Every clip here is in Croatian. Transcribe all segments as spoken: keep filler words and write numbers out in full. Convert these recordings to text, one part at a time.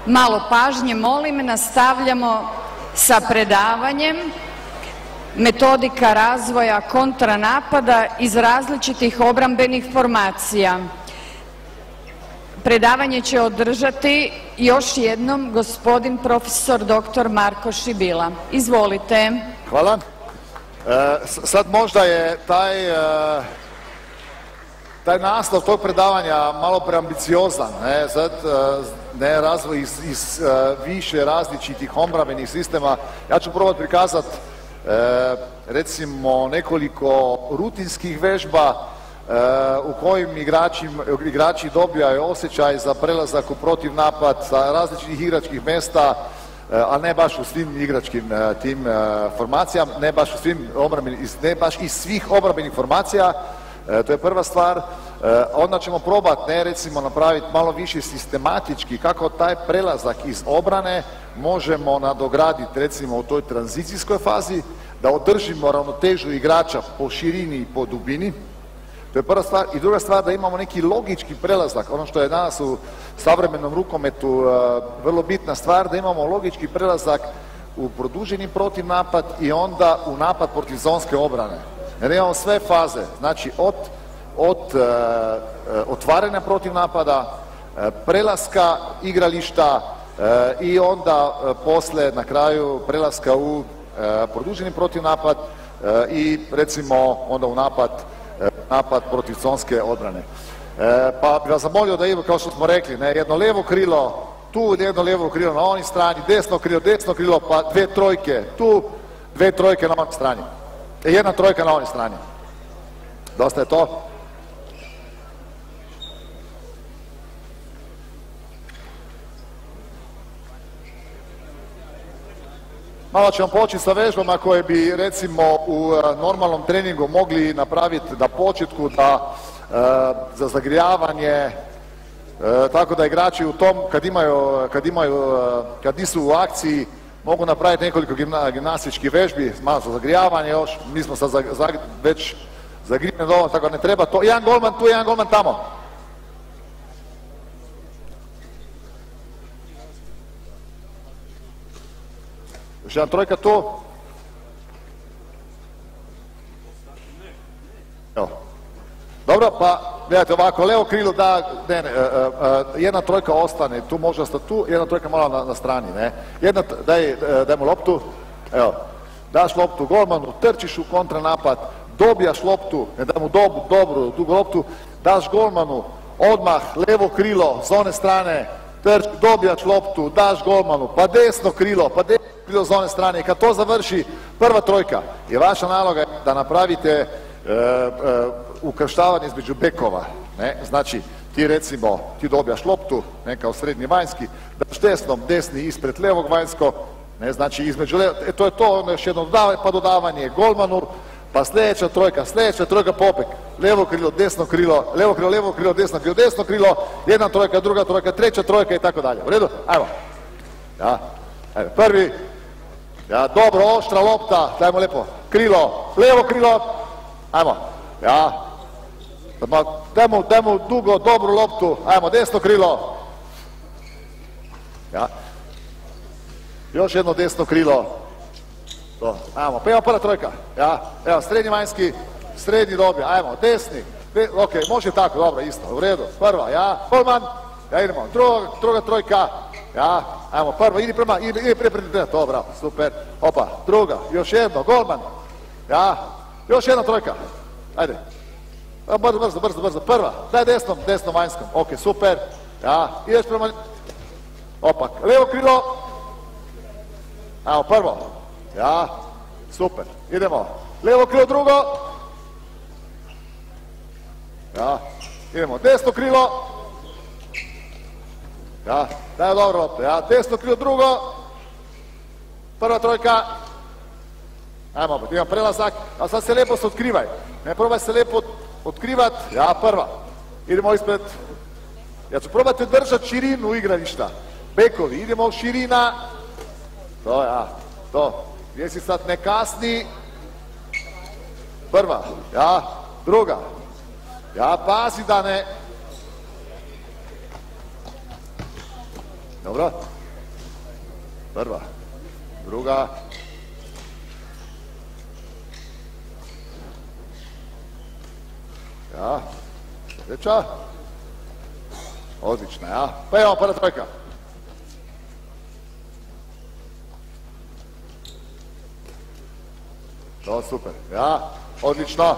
Malo pažnje, molim, nastavljamo sa predavanjem metodika razvoja kontranapada iz različitih obrambenih formacija. Predavanje će održati još jednom gospodin profesor doktor Marko Šibila. Izvolite. Hvala. E, sad možda je taj, e, taj naslov tog predavanja malo preambiciozan. Ne? Sad, e, ne razvoj iz, iz e, više različitih obrambenih sistema. Ja ću probati prikazati e, recimo nekoliko rutinskih vežba u kojim igrači, igrači dobijaju osjećaj za prelazak u protivnapad sa različitih igračkih mjesta, a ne baš u svim igračkim tim formacijama, ne baš u svim obrambenim, ne baš iz svih obrambenih formacija. To je prva stvar. Onda ćemo probati, ne recimo, napraviti malo više sistematički kako taj prelazak iz obrane možemo nadograditi recimo u toj tranzicijskoj fazi, da održimo ravnotežu igrača po širini i po dubini. To je prva stvar. I druga stvar, da imamo neki logički prelazak, ono što je danas u savremenom rukometu uh, vrlo bitna stvar, da imamo logički prelazak u produženi protivnapad i onda u napad protiv zonske obrane. Jer imamo sve faze, znači od, od uh, otvaranja protivnapada, uh, prelaska igrališta uh, i onda uh, posle na kraju prelaska u uh, produženi protivnapad uh, i recimo onda u napad napad protiv zonske odbrane. E, pa bih vas zamolio da imamo, kao što smo rekli, ne, jedno lijevo krilo tu, jedno lijevo krilo na onoj strani, desno krilo, desno krilo, pa dve trojke tu, dve trojke na onoj strani. E, jedna trojka na onoj strani. Dosta je to. Malo ćemo početi sa vežbama koje bi recimo u normalnom treningu mogli napraviti na početku da, e, za zagrijavanje, e, tako da igrači u tom, kad imaju, kad imaju, kad nisu u akciji, mogu napraviti nekoliko gimna, gimnastičkih vežbi, malo za zagrijavanje još, mi smo sad za, za, već zagrijani dovoljno, tako da ne treba to. Jedan golman tu, jedan golman tamo. Još jedan trojka tu. Evo. Dobro, pa gledajte ovako, levo krilo da, ne, ne, jedna trojka ostane, tu može ostati tu, jedna trojka malo na, na strani, ne. Jedna, daj, daj mu loptu, evo, daš loptu golmanu, trčiš u kontranapad, dobijaš loptu, ne daj mu dobu, dobru, dugu loptu, daš golmanu, odmah, levo krilo, s one strane, trč, dobijaš loptu, daš golmanu, pa desno krilo, pa desno krilo s one strane i kad to završi, prva trojka. I vaša naloga je da napravite e, e, ukrštavanje između bekova. Ne? Znači, ti recimo, ti dobijaš loptu, ne, kao srednji vanjski, daš desnom, desni ispred levog vanjsko, ne, znači između levo, e, to je to, ono još jedno dodavanje, pa dodavanje golmanu, pa sljedeća trojka, sljedeća trojka popek, levo krilo, desno krilo, levo krilo, levo krilo, desno krilo, desno krilo, jedna trojka, druga trojka, treća trojka i tako dalje. U redu? Ajmo. Ja, ajde, prvi, ja, dobro, oštra lopta, dajmo lijepo, krilo, levo krilo, ajmo, ja, dajmo, dajmo dugo, dobru loptu, ajmo, desno krilo, ja, još jedno desno krilo, to, ajmo, pa imamo prva trojka, ja, evo, srednji vanjski, srednji dobija, ajmo, desni, de, ok, može tako, dobro, isto, u redu, prva, ja, golman, ja, idemo, druga, druga trojka, ja, ajmo, prvo, idi prema, idi, idi prije, prije, to, bravo, super, opa, druga, još jedno, golman, ja, još jedna trojka, ajde, brzo, brzo, brzo, brzo, prva, daj desnom, desnom vanjskom, ok, super, ja, ideš prema, opak, levo krilo, ajmo, prvo, ja, super, idemo, levo krilo drugo, ja, idemo, desno krilo, ja, daj dobro loptu, ja, desno krilo drugo, prva trojka, ajmo opet, imam prelazak, a sad se lijepo se otkrivaj, ne probaj se lijepo otkrivat, ja, prva, idemo ispred, ja ću probati držati širinu igrališta, bekovi, idemo širina, to, ja, to, gdje si sad, ne kasni, prva, ja, druga, ja, pazi da ne, Dobro. Prva. Druga. Ja. Sljedeća. Odlična, ja. Pa evo, prva trojka. To, super. Ja. Odlično.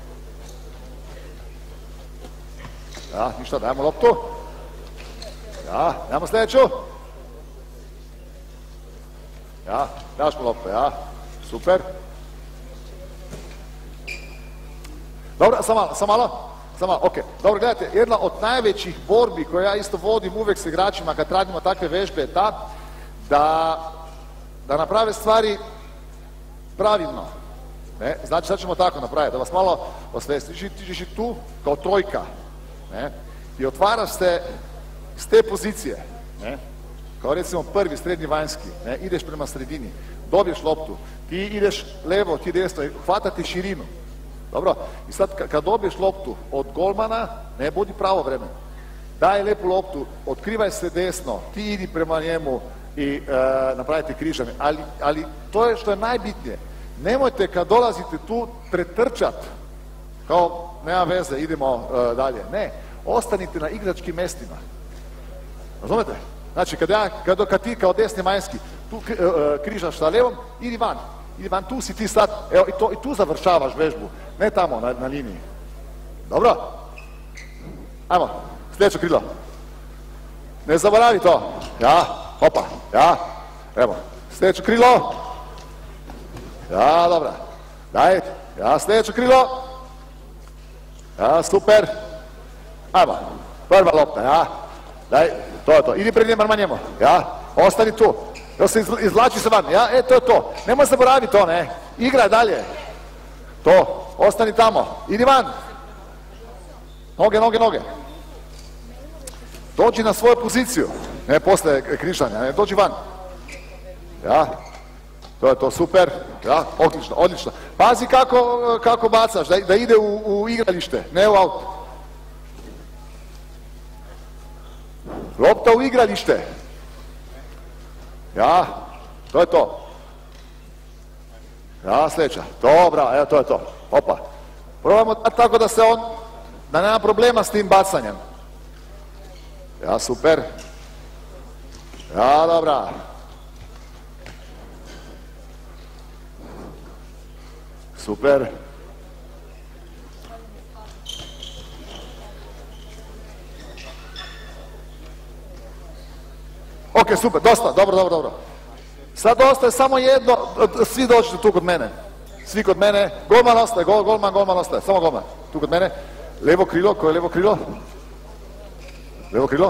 Ja, ništa, dajemo loptu. Ja, dajemo sljedeću. Ja, daš mu loptu, ja. Super. Dobro, sam malo, sam malo. Sam malo, ok. Dobro, gledajte, jedna od najvećih borbi koje ja isto vodim uvijek s igračima kad radimo takve vežbe je ta da, da naprave stvari pravilno. Ne? Znači, sad ćemo tako napraviti, da vas malo osvesti. Ti ćeš i tu kao trojka. Ne? I otvaraš se s te pozicije. Ne? Kao recimo prvi, srednji vanjski. Ne? Ideš prema sredini, dobiješ loptu, ti ideš levo, ti desno, hvatati širinu. Dobro? I sad kad dobiješ loptu od golmana, ne budi pravovremen. Daj lepu loptu, otkrivaj se desno, ti idi prema njemu i e, napravite križanje. Ali, ali to je što je najbitnije. Nemojte kad dolazite tu pretrčat, kao nema veze, idemo e, dalje. Ne, ostanite na igračkim mestima. Razumete? Znači, kad, ja, kad, kad ti kao desni vanjski tu e, e, križaš sa levom, idi van. Idi van, tu si ti sad, evo, i, to, i tu završavaš vežbu, ne tamo na, na liniji. Dobro? Ajmo, sljedeće krilo. Ne zaboravi to. Ja, opa, ja, evo, sljedeće krilo. Ja, dobra. Daj, ja, sljedeće krilo. Ja, super. Ajmo, prva lopta, ja. Daj, to je to. Idi pred njema, prema njemu. Ja, ostani tu. Još se izvlači se van. Ja, e, to je to. Nemoj zaboraviti to, ne. Igraj dalje. To, ostani tamo. Idi van. Noge, noge, noge. Dođi na svoju poziciju. Ne, posle križanja, ne, dođi van. Ja, to je to, super. Ja, odlično, odlično. Pazi kako, kako bacaš, da, da ide u, u igralište, ne u auto. Lopta u igralište. Ja, to je to. Ja, sljedeća. Dobra, evo, to je to. Opa. Probajmo tako da se on, da nema problema s tim bacanjem. Ja, super. Ja, dobra. Super. Ok, super, dosta, dobro, dobro, dobro. Sad ostaje samo jedno, svi dođete tu kod mene. Svi kod mene, golman ostaje, gol, golman, golman ostaje, samo golman. Tu kod mene, levo krilo, koje je levo krilo? Levo krilo?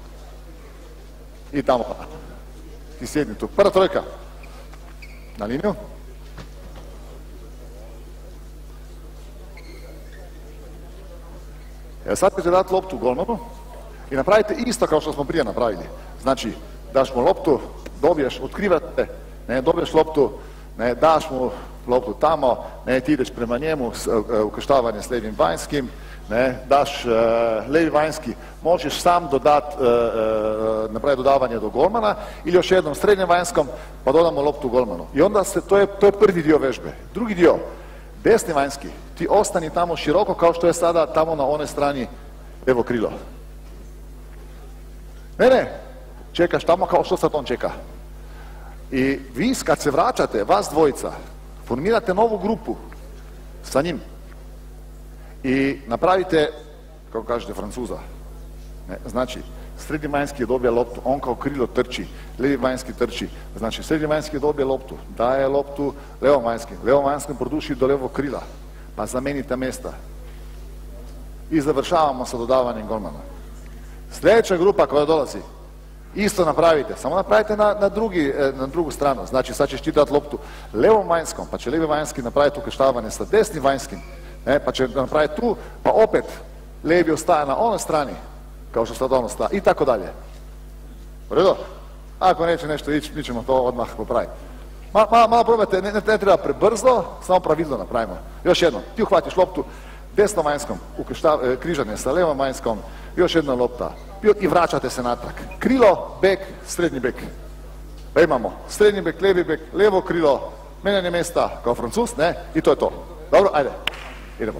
I tamo. Ti sjedni tu. Prva trojka. Na liniju. Evo sad ćete dati loptu golmanu i napravite isto kao što smo prije napravili. Znači, daš mu loptu, dobiješ, otkrivate, ne, dobiješ loptu, ne, daš mu loptu tamo, ne, ti ideš prema njemu, ukrštavanje s levim vanjskim, ne, daš uh, levi vanjski, možeš sam dodat, uh, uh, napraviti dodavanje do golmana ili još jednom srednjem vanjskom, pa dodamo loptu golmanu. I onda se, to je, to je prvi dio vežbe. Drugi dio, desni vanjski, ti ostani tamo široko kao što je sada tamo na onoj strani, evo krilo. Ne, ne, čekaš tamo kao što sad on čeka. I vi kad se vraćate, vas dvojica, formirate novu grupu sa njim i napravite, kako kažete, Francuza. Ne, znači, srednji vanjski dobije loptu, on kao krilo trči, levi vanjski trči. Znači, srednji vanjski dobije loptu, daje loptu levom vanjskim, levom vanjskim produši do levog krila, pa zamenite mjesta. I završavamo sa dodavanjem golmana. Sljedeća grupa koja dolazi, isto napravite, samo napravite na, na, drugi, na drugu stranu. Znači, sad ćeš ti dati loptu levom vanjskom, pa će levi vanjski napraviti ukrštavanje sa desnim vanjskim, ne, pa će napraviti tu, pa opet levi ostaje na onoj strani, kao što sad on ostaje, i tako dalje. U redu? Ako neće nešto ići, mi ćemo to odmah popraviti. Malo, malo, malo probajte, ne, ne, ne treba prebrzo, samo pravilno napravimo. Još jednom, ti uhvatiš loptu desnom vanjskom, križanje sa levom vanjskom, još jedna lopta i vraćate se natrag. Krilo, bek, srednji bek. Pa imamo srednji bek, levi bek, levo krilo, menjanje mjesta kao Francuz, ne, i to je to. Dobro, ajde, idemo.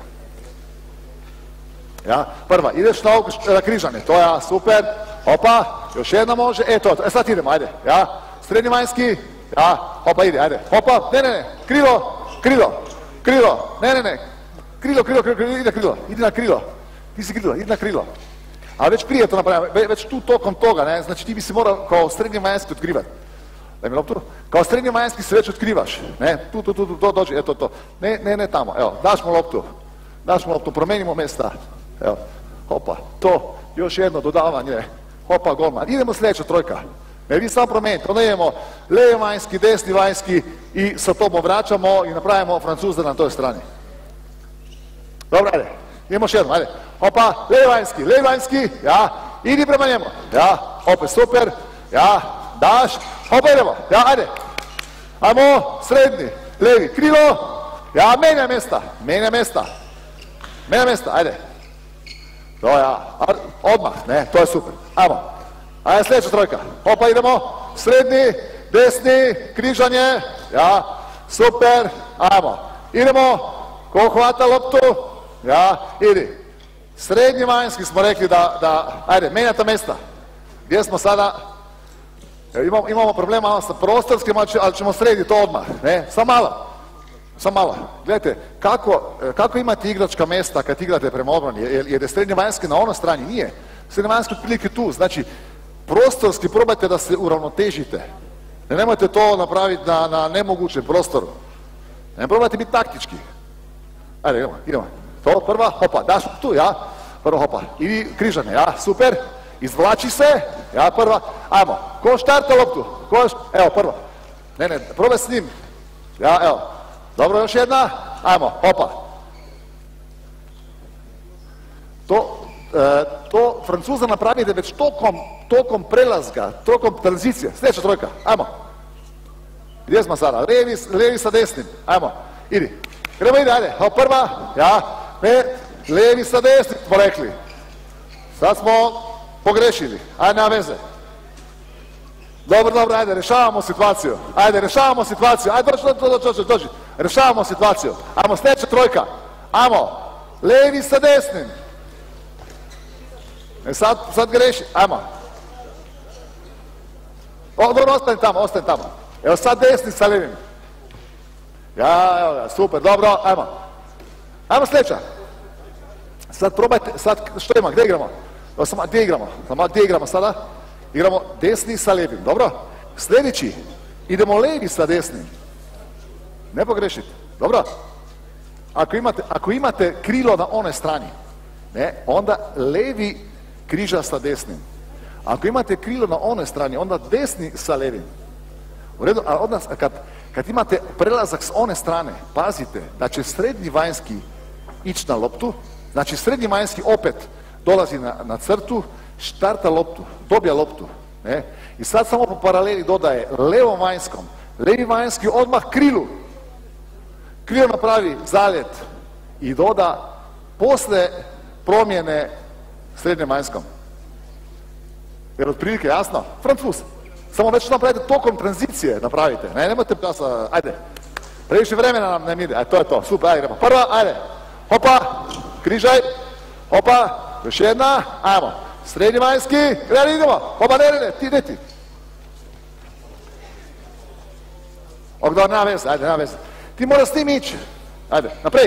Ja, prva, ideš na, na križanje, to je super, opa, još jedna može, e to, e sad idemo, ajde, ja, srednji vanjski, ja, opa, ide, ajde, opa, ne, ne, ne, krilo, krilo, krilo, ne, ne, ne, krilo, krilo, krilo, krilo, ide krilo, ide na krilo, ti si krilo, ide na krilo. Ali već prije to napravimo, već tu tokom toga, ne, znači ti bi se morao kao srednji vanjski otkrivati. Daj mi loptu, kao srednji vanjski se već otkrivaš, ne, tu, tu, tu, tu, to dođe, eto to, ne, ne, ne tamo, evo, daš mu loptu, daš mu loptu, promenimo mjesta, evo, hopa, to, još jedno dodavanje, hopa, golman, idemo sljedeća trojka, ne, vi samo promijenite, onda idemo lijevi vanjski, desni vanjski i sa tobom vraćamo i napravimo Francuza na toj strani. Dobro, ajde, idemo još jedno, ajde, hopa, lijevi vanjski, lijevi vanjski, ja, idi prema njemu, ja, opet super, ja, daš, hopa idemo, ja, ajde, ajmo, srednji, lijevi, krilo, ja, menja mjesta, menja mjesta, menja mjesta, ajde, to ja, odmah, ne, to je super, ajmo, ajde sljedeća trojka, hopa idemo, srednji, desni, križanje, ja, super, ajmo, idemo, ko hvata loptu, ja, idi, srednji vanjski smo rekli da, da, ajde, menjate mjesta, gdje smo sada? Imamo, imamo problema sa prostorskim, ali ćemo srediti to odmah, ne, sam malo, sam malo. Gledajte, kako, kako imate igračka mjesta kad igrate prema obrani, jer, jer je srednji vanjski na onoj strani, nije. Srednji vanjski otprilike tu, znači prostorski probajte da se uravnotežite. Ne, nemojte to napraviti na, na nemogućem prostoru. Ne probajte biti taktički. Ajde, idemo, idemo. To prva, hopa, daš tu, ja, prvo hopa, idi križanje, ja, super. Izvlači se, ja prva, ajmo, ko štarta loptu, ko, evo prva, ne, ne, probaj s njim, ja, evo, dobro, još jedna, ajmo, hopa. To, e, to Francuza napravite već tokom, tokom prelazga, tokom tranzicije, sljedeća trojka, ajmo. Gdje smo sada, levi, levi sa desnim, ajmo, idi, gremo ide, ajde, evo prva, ja, pet, levi sa desnim, smo rekli, sad smo pogrešili, ajde, nema veze. Dobro, dobro, ajde, rješavamo situaciju. Ajde, rješavamo situaciju. Ajde, dođi, dođi, dođi, dođi. Rješavamo situaciju. Ajmo, sljedeća trojka. Ajmo, levi sa desnim. E sad, sad greši. Ajmo. O, dobro, ostani tamo, ostani tamo. Evo sad desni sa levim. Ja, evo ga, super, dobro, ajmo. Ajmo sljedeća. Sad probajte, sad što ima, gdje igramo? Evo samo, gdje igramo? Samo, gdje igramo sada? Igramo desni sa lijevim, dobro? Sljedeći, idemo levi sa desnim. Ne pogrešite, dobro? Ako imate, ako imate krilo na onoj strani, ne, onda levi križa sa desnim. Ako imate krilo na onoj strani, onda desni sa levim. U redu, a onda kad, kad imate prelazak s one strane, pazite da će srednji vanjski ići na loptu, znači srednji vanjski opet dolazi na, na crtu, štarta loptu, dobija loptu, ne? I sad samo po paraleli dodaje levom vanjskom, levi vanjski odmah krilu, krilo napravi zaljet i doda posle promjene srednjem vanjskom. Jer otprilike jasno, Francuz, samo već napravite tokom tranzicije, napravite, ne, nemojte časa, ajde, previše vremena nam ne ide, ajde, to je to, super, ajde, idemo, prva, ajde, hopa, križaj, hopa, još jedna, ajmo, srednji vanjski, gledaj, idemo, hopa, ne, ne, ne, ti, ne ti. Ogdor, nema veze, ajde, nema veze. Ti moraš s tim ići, ajde, naprej.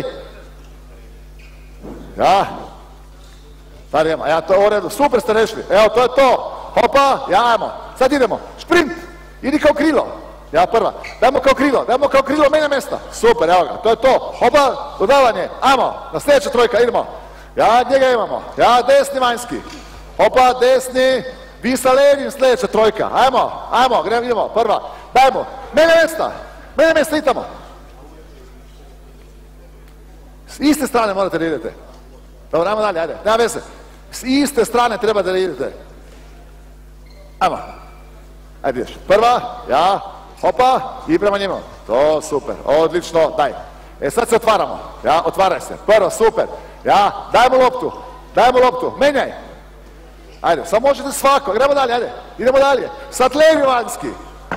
Ja, sad idemo, ja, to je u redu, super ste rešli, evo, to je to, hopa, ja, ajmo, sad idemo, šprint, idi kao krilo, ja prva, dajmo kao krilo, dajmo kao krilo, menja mjesta, super, evo ga, to je to, hopa, dodavanje, ajmo, na sljedeća trojka, idemo. Ja, njega imamo. Ja, desni vanjski. Opa, desni. Vi sa levim sljedeća trojka. Ajmo, ajmo, gremo, idemo. Prva. Dajmo. Mene mjesta. Mene mjesta, idemo. S iste strane morate da idete. Dobro, ajmo dalje, ajde. Nema veze. S iste strane treba da idete. Ajmo. Ajde, ideš. Prva. Ja. Opa. I prema njima. To, super. Odlično. Daj. E, sad se otvaramo. Ja, otvaraj se. Prvo, super. Ja, daj mu loptu, daj mu loptu, menjaj. Ajde, samo možete svako, idemo dalje, ajde, idemo dalje. Sad levi vanjski.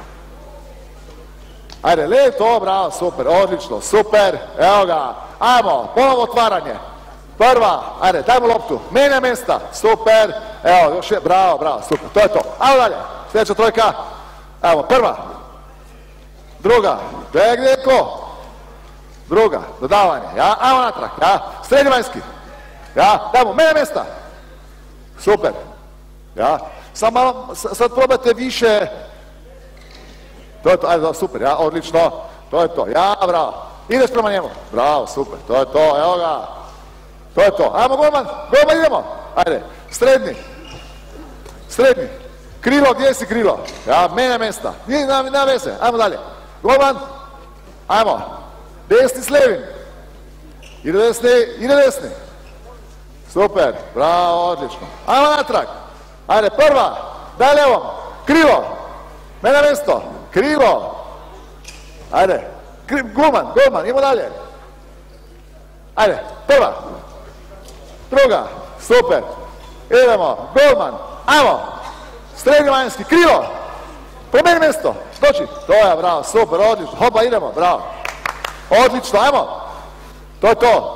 Ajde, lijev, to, bravo, super, odlično, super, evo ga, ajmo, ponovo otvaranje. Prva, ajde, dajmo loptu, menja mjesta, super, evo, još je, bravo, bravo, super, to je to. Ajmo dalje, sljedeća trojka, evo, prva, druga, begni ko, druga, dodavanje, ja, ajmo natrag, ja, srednji vanjski, ja, dajmo, menja mjesta, super, ja, sad malo, sad probajte više. To je to, ajde, super, ja, odlično, to je to, ja, bravo, ideš prema njemu, bravo, super, to je to, evo ga, to je to, ajmo golman, golman, idemo, ajde, srednji, srednji, krilo, gdje si krilo, ja, menja mjesta, nije na veze, ajmo dalje, golman, ajmo, desni s levim, ide desni, ide desni, super, bravo, odlično, ajmo natrag, ajde, prva, daj levom, krilo, menja mjesto, krilo, ajde, golman, golman, idemo dalje, ajde, prva, druga, super, idemo, golman, ajmo, srednji vanjski, krilo, promijeni mjesto, doći, to je, bravo, super, odlično, hopa, idemo, bravo, odlično, ajmo, to je to,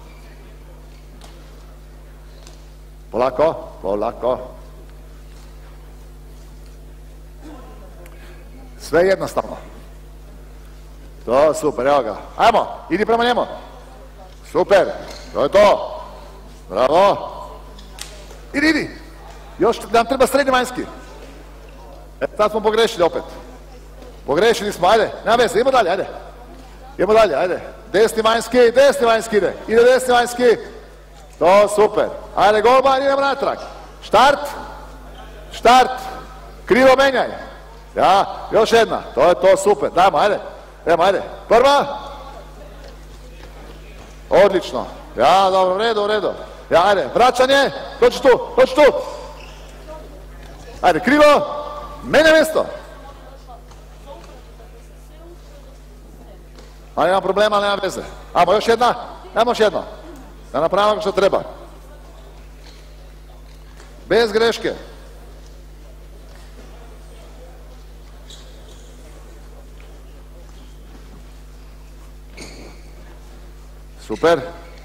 polako, polako, sve jednostavno. To, super, evo ga. Ajmo, idi prema njemu. Super, to je to. Bravo. Idi, idi. Još nam treba srednji vanjski. E, sad smo pogrešili opet. Pogrešili smo, ajde, nema veze, idemo dalje, ajde. Idemo dalje, ajde. Desni vanjski, desni vanjski ide. Ide desni vanjski. To, super. Ajde, golman, idemo natrag. Štart. Štart. Krilo menjaj. Ja, još jedna, to je to, super, dajmo, ajde, idemo, ajde, prva, odlično, ja, dobro, u redu, u redu, ja, ajde, vraćanje, dođi tu, dođi tu, ajde, krilo, menja mjesto, ali nema problema, ali nema veze, ajmo, još jedna, ajmo još jedno, da napravimo što treba, bez greške. Super.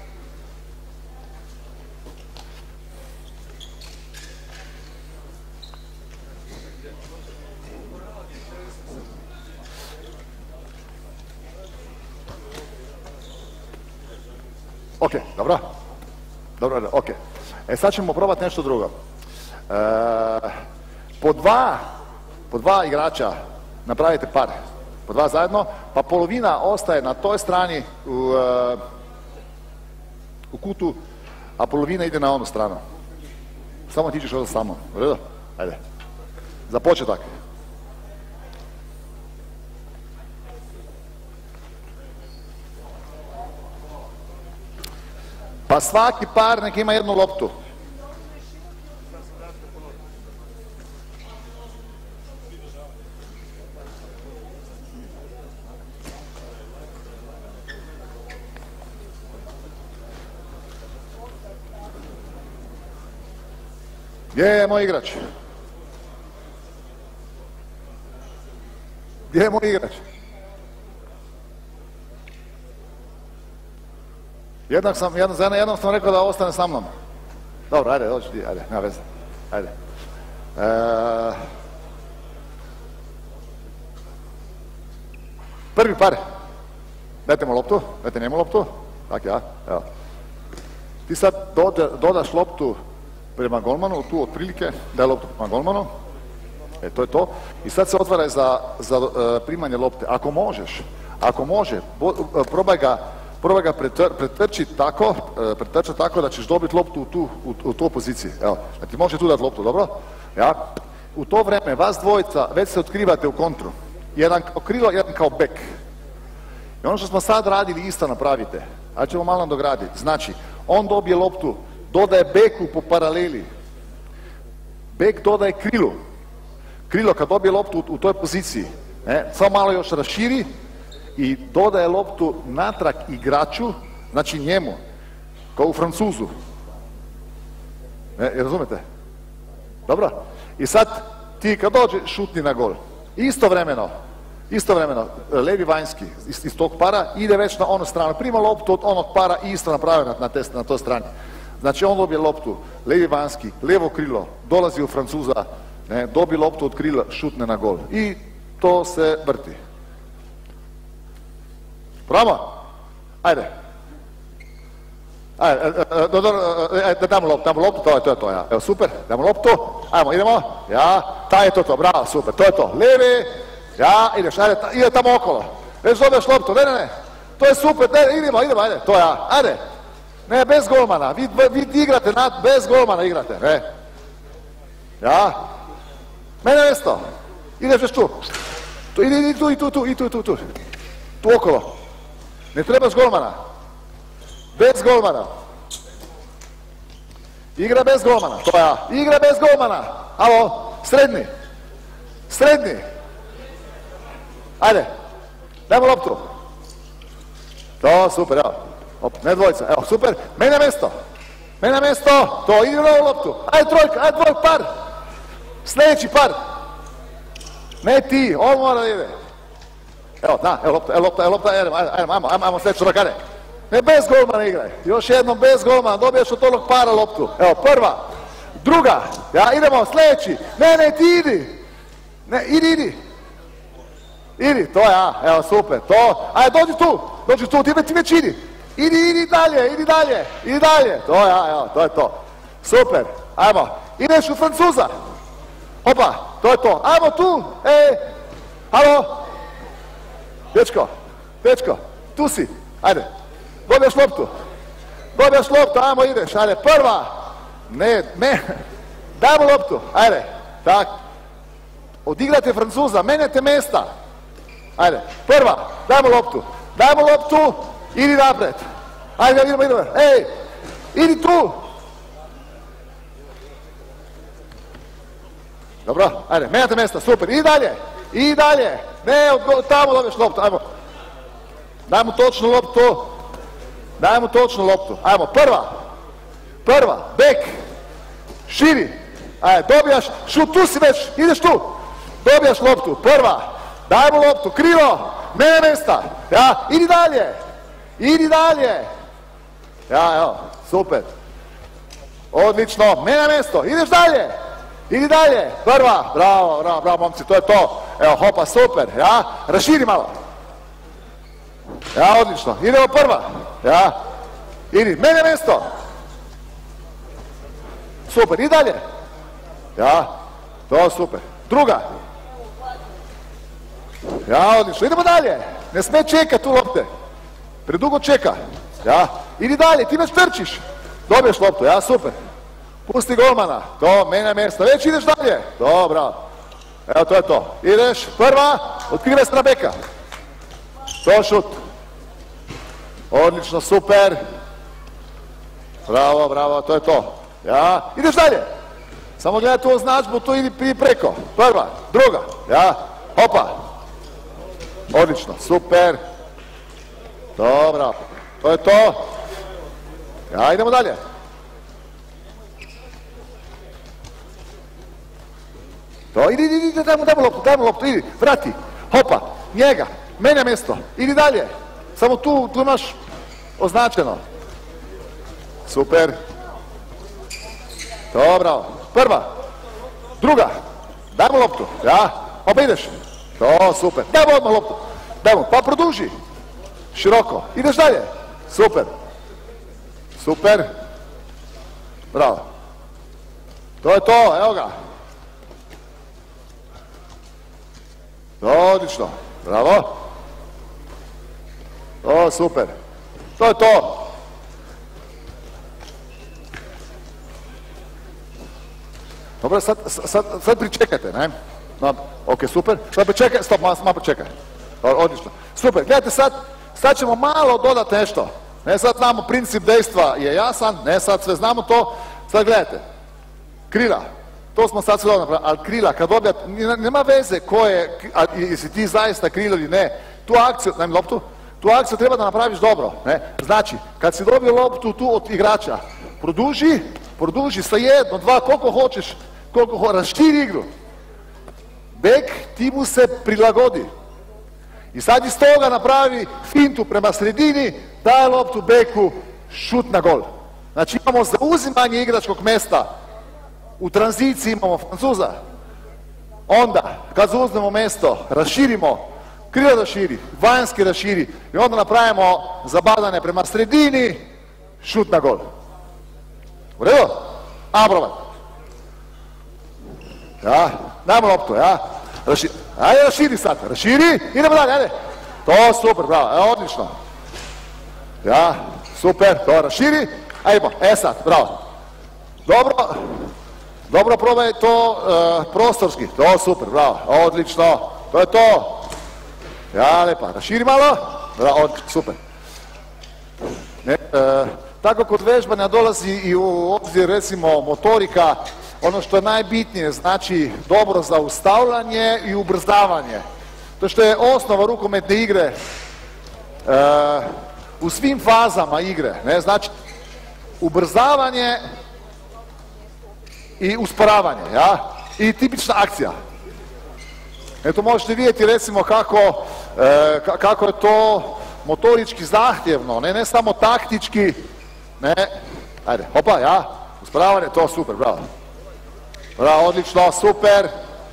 Ok, dobro. Dobro, ok. E sad ćemo probati nešto drugo. E, po dva, po dva igrača napravite par. Po dva zajedno, pa polovina ostaje na toj strani u, uh, u kutu, a polovina ide na onu stranu. Samo ti ćeš ovdje sa mnom, u redu? Ajde. Za početak. Pa svaki par nek ima jednu loptu. Gdje je moj igrač? Gdje je moj igrač? Jednog sam, jednom, za jednom sam rekao da ostane sa mnom. Dobro, ajde, dođi ti, ajde, nema veze. Ajde. E... Prvi par. Dajte mu loptu, dajte njemu loptu. Tak ja, evo. Ti sad doda, dodaš loptu prema golmanu, tu otprilike, daj loptu prema golmanu, e to je to, i sad se otvaraj za, za uh, primanje lopte, ako možeš, ako može, bo, uh, probaj ga, probaj ga pretr, pretrčiti tako, uh, pretrčati tako da ćeš dobiti loptu u tu, u, u tu poziciji, evo, da ti može tu dati loptu, dobro? Ja? U to vreme, vas dvojica, već se otkrivate u kontru, jedan kao krilo, jedan kao bek. I ono što smo sad radili isto napravite, a ćemo malo dograditi, znači, on dobije loptu, dodaje beku po paraleli. Bek dodaje krilu. Krilo kad dobije loptu u, u toj poziciji, ne, samo malo još raširi i dodaje loptu natrag igraču, znači njemu, kao u Francuzu. Ne, razumete? Dobro? I sad ti kad dođe šutni na gol, istovremeno, istovremeno, levi vanjski iz, iz tog para ide već na onu stranu, prima loptu od onog para i isto napravi na, na, te, na toj strani. Znači on dobije loptu, levi vanjski, levo krilo, dolazi u Francuza, ne, dobije loptu od krila, šutne na gol. I to se vrti. Pravo? Ajde. Ajde, ajde, damo loptu, damo loptu, to je to, je to, ja. Evo, super, damo loptu, ajmo, idemo, ja, taj je to, to, bravo, super, to je to, levi, ja, ideš, ajde, ide tamo okolo, već dobiješ loptu, ne, ne, ne, to je super, ne, idemo, idemo, ajde, to ja, ajde, ne, bez golmana, vi, vi igrate, nad, bez golmana igrate, ne, ja, mene mjesto, ideš već tu, tu, idi, idi tu, i tu, tu, i tu, tu, tu, tu okolo, ne trebaš golmana. Bez golmana. Igra bez golmana. To ja. Igra bez golmana. Alo, srednji. Srednji. Ajde. Dajmo loptu. To, super, evo. Op, ne dvojica, evo, super. Mene mjesto. Mene mjesto. To, igra na ovu loptu. Ajde trojka, ajde dvoj par. Sljedeći par. Ne ti, on mora da ide. Evo, da, evo lopta, evo lopta, evo lopta, ajde, ajde, ajmo, ajmo, ajmo sljedeću rokade. Ne, bez golmana igraj. Još jednom bez golmana. Dobiješ od onog para loptu. Evo, prva. Druga. Ja, idemo, sljedeći. Ne, ne, ti idi. Ne, idi, idi. Idi, to ja. Evo, super, to. Ajde, dođi tu. Dođi tu, ti, ti već idi. Idi, idi dalje, idi dalje. Idi dalje. To ja, evo, to je to. Super. Ajmo. Ideš u Francuza. Opa, to je to. Ajmo tu. Ej. Halo. Dečko. Dečko. Tu si. Ajde. Dobijaš loptu. Dobijaš loptu, ajmo ideš, ajde, prva. Ne, ne. Dajmo loptu, ajde. Tak. Odigrate Francuza, menjate mjesta. Ajde, prva, dajmo loptu. Dajmo loptu, idi napred. Ajde, idemo, idemo. Ej, idi tu. Dobro, ajde, menjate mjesta, super, idi dalje. Idi dalje. Ne, tamo dobiješ loptu, ajmo. Dajmo točnu loptu. Daj mu točnu loptu. Ajmo, prva. Prva. Bek. Širi. Ajde, dobijaš. Šut, tu si već. Ideš tu. Dobijaš loptu. Prva. Daj mu loptu. Krilo. Ne mjesta. Ja, idi dalje. Idi dalje. Ja, evo, super. Odlično. Mene mjesto. Ideš dalje. Idi dalje. Prva. Bravo, bravo, bravo, momci, to je to. Evo, hopa, super. Ja, raširi malo. Ja, odlično. Idemo prva. Ja. Idi. Mene mjesto. Super. I dalje. Ja. To super. Druga. Ja, odlično. Idemo dalje. Ne sme čeka tu lopte. Predugo čeka. Ja. Idi dalje. Ti već trčiš. Dobiješ loptu. Ja, super. Pusti golmana. To, mene mjesto. Već ideš dalje. Dobro. Evo, to je to. Ideš. Prva. Otkrivaj se na beka. To šut. Odlično, super. Bravo, bravo, to je to. Ja, ideš dalje. Samo gledaj tu označbu, tu idi preko. Prva, druga, ja, hopa. Odlično, super. Dobro, to je to. Ja, idemo dalje. To, idi, idi, idi, dajmo, dajmo loptu, dajmo loptu, idi, vrati. Hopa, njega, menja mjesto, idi dalje. Samo tu, tu imaš označeno. Super. Dobro. Prva. Druga. Dajmo loptu. Ja. Opa ideš. To, super. Dajmo odmah loptu. Dajmo. Pa produži. Široko. Ideš dalje. Super. Super. Bravo. To je to. Evo ga. Odlično. Bravo. O, super. To je to. Dobro, sad, sad, sad pričekajte, ne? No, ok, super. Sad pričekaj, stop, malo, malo pričekaj. Odlično. Super, gledajte sad, sad ćemo malo dodati nešto. Ne, sad znamo, princip dejstva je jasan, ne, sad sve znamo to. Sad gledajte, krila. To smo sad sve dobro napravili, ali krila, kad dobijat, nema veze ko je, a, jesi ti zaista krilo ili ne. Tu akciju, daj mi loptu, tu akciju treba da napraviš dobro, ne? Znači, kad si dobio loptu tu od igrača, produži, produži sa jedno, dva, koliko hoćeš, koliko ho, raširi igru. Bek ti mu se prilagodi. I sad iz toga napravi fintu prema sredini, daje loptu beku, šut na gol. Znači imamo zauzimanje igračkog mjesta, u tranziciji imamo Francuza. Onda, kad zauzmemo mjesto, raširimo, krilo raširi, vanjski raširi i onda napravimo zabadane prema sredini, šut na gol. U redu? A, probaj. Ja, dajmo loptu, ja. Raširi. Ajde, raširi sad, raširi, idemo dalje, ajde. To, super, bravo, evo, odlično. Ja, super, to, raširi, ajmo, e sad, bravo. Dobro, dobro probaj to uh, prostorski, to, super, bravo, odlično, to je to. Ja, lepa, raširi malo, bravo, odlično, super. Ne, uh, tako kod vežbanja dolazi i u obzir, recimo, motorika, ono što je najbitnije, znači dobro zaustavljanje i ubrzavanje. To što je osnova rukometne igre e, u svim fazama igre, ne, znači ubrzavanje i usporavanje, ja, i tipična akcija. Eto možete vidjeti recimo kako, e, kako je to motorički zahtjevno, ne, ne samo taktički, ne, ajde, hopa, ja, usporavanje, to super, bravo. Bravo, odlično, super.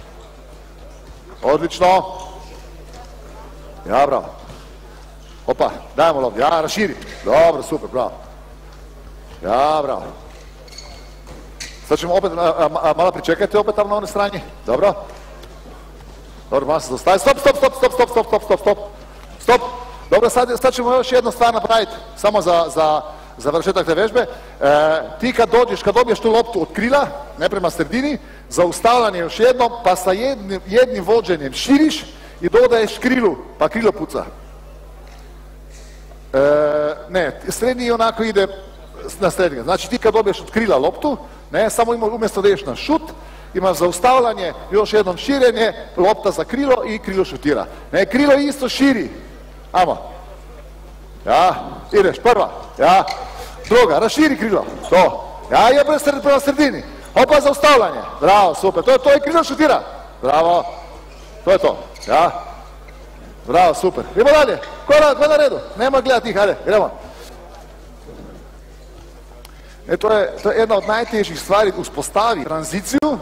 Odlično. Ja, bravo. Opa, dajmo loptu, ja, raširi. Dobro, super, bravo. Ja, bravo. Sad ćemo opet, a, a, malo pričekajte opet tamo na onoj strani. Dobro. Dobro, malo se zostaje. Stop, stop, stop, stop, stop, stop, stop, stop, stop. Stop. Dobro, sad, sad ćemo još jednu stvar napraviti, samo za, za završetak te vežbe. E, ti kad dođeš, kad dobiješ tu loptu od krila, ne prema sredini, zaustavljanje još jednom, pa sa jednim, jednim vođenjem širiš i dodaješ krilu, pa krilo puca. E, ne, srednji onako ide na srednje. Znači ti kad dobiješ od krila loptu, ne, samo ima, umjesto da ideš na šut, imaš zaustavljanje, još jednom širenje, lopta za krilo i krilo šutira. Ne, krilo isto širi. Amo. Ja, ideš, prva, ja, druga, raširi krilo, to, ja, je prema sredini, opa, zaustavljanje, bravo, super, to je to i krilo šutira, bravo, to je to, ja, bravo, super, idemo dalje, ko na, ko na redu, nema gledati ih, ajde, idemo. E, to je, to je jedna od najtežih stvari, uspostavi tranziciju,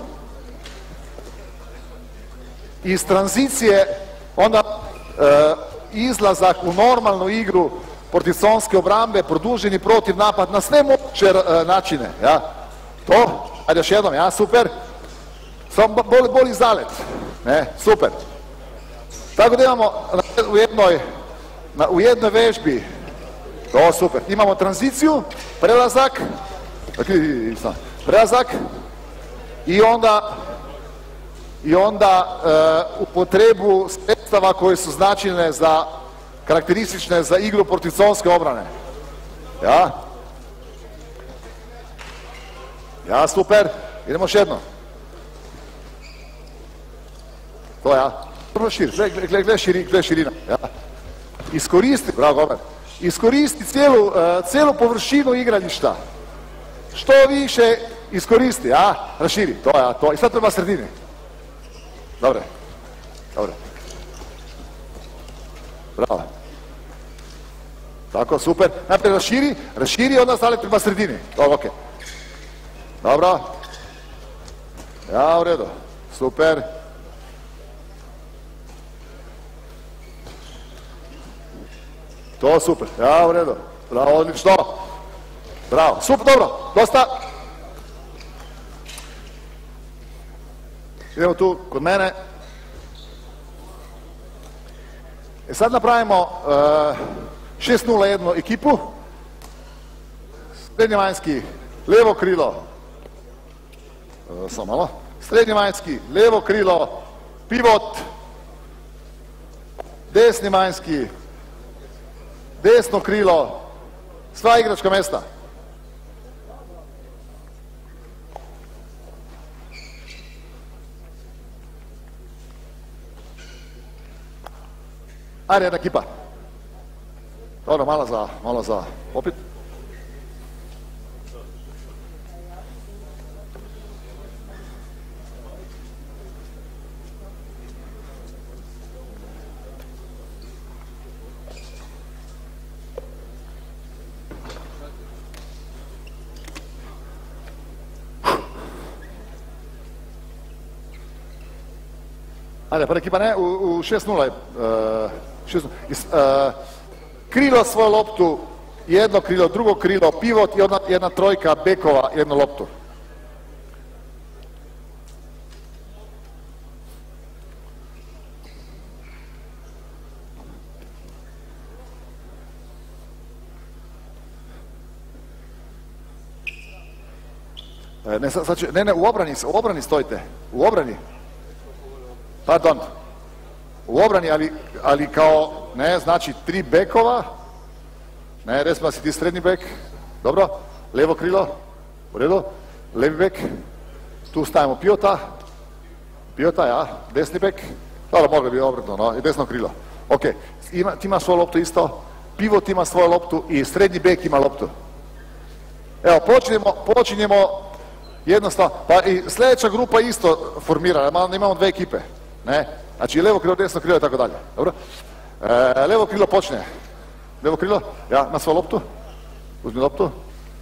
iz tranzicije onda e, izlazak u normalnu igru porticonske obrambe, produženi protiv napad na sve moguće uh, načine, ja. To, ajde još jednom, ja, super. Samo boli, boli zalet, ne, super. Tako da imamo u jednoj, na, u jednoj vežbi, to, super. Imamo tranziciju, prelazak, prelazak i onda i onda uh, upotrebu sredstava koje su značajne za karakteristične za igru porticonske obrane. Ja? Ja, super. Idemo još jedno. To ja. Prvo šir, gle, gle, gle, širi, gle širina. Ja? Iskoristi, bravo Gomer, iskoristi cijelu, uh, cijelu površinu igrališta. Što više iskoristi, ja? Raširi, to ja, to. I sad prema sredini. Dobre, dobre. Bravo. Tako, super. Najprije raširi, raširi i onda stali prema sredini. Dobro, okej. Dobro. Ja, u redu. Super. To, super. Ja, u redu. Bravo, odlično. Bravo, super, dobro. Dosta. Idemo tu kod mene. E sad napravimo uh, šest nula jednu ekipu. Srednji vanjski, levo krilo. Uh, samo malo. Srednji vanjski, levo krilo, pivot. Desni vanjski, desno krilo. Sva igračka mjesta. Ajde, jedna ekipa. Dobro, malo za, malo za opet. Ajde, pa ekipa ne, u šest nula je. Krilo svoju loptu, jedno krilo, drugo krilo, pivot i jedna trojka bekova, jednu loptu. Ne, sad će, ne, ne, u obrani, u obrani stojite, u obrani. Pardon, u obrani, ali, ali kao, ne, znači tri bekova, ne, recimo da si ti srednji bek, dobro, levo krilo, u redu, levi bek, tu stavimo pivota, pivota, ja, desni bek, dobro, mogli bi obratno, no, i desno krilo, ok, ima, ti ima svoju loptu isto, pivot ima svoju loptu i srednji bek ima loptu. Evo, počinjemo, počinjemo, jednostavno, pa i sljedeća grupa isto formira, imamo dve ekipe, ne, znači levo krilo, desno krilo i tako dalje, dobro, e, levo krilo počne, levo krilo, ja, na svoju loptu, uzmi loptu,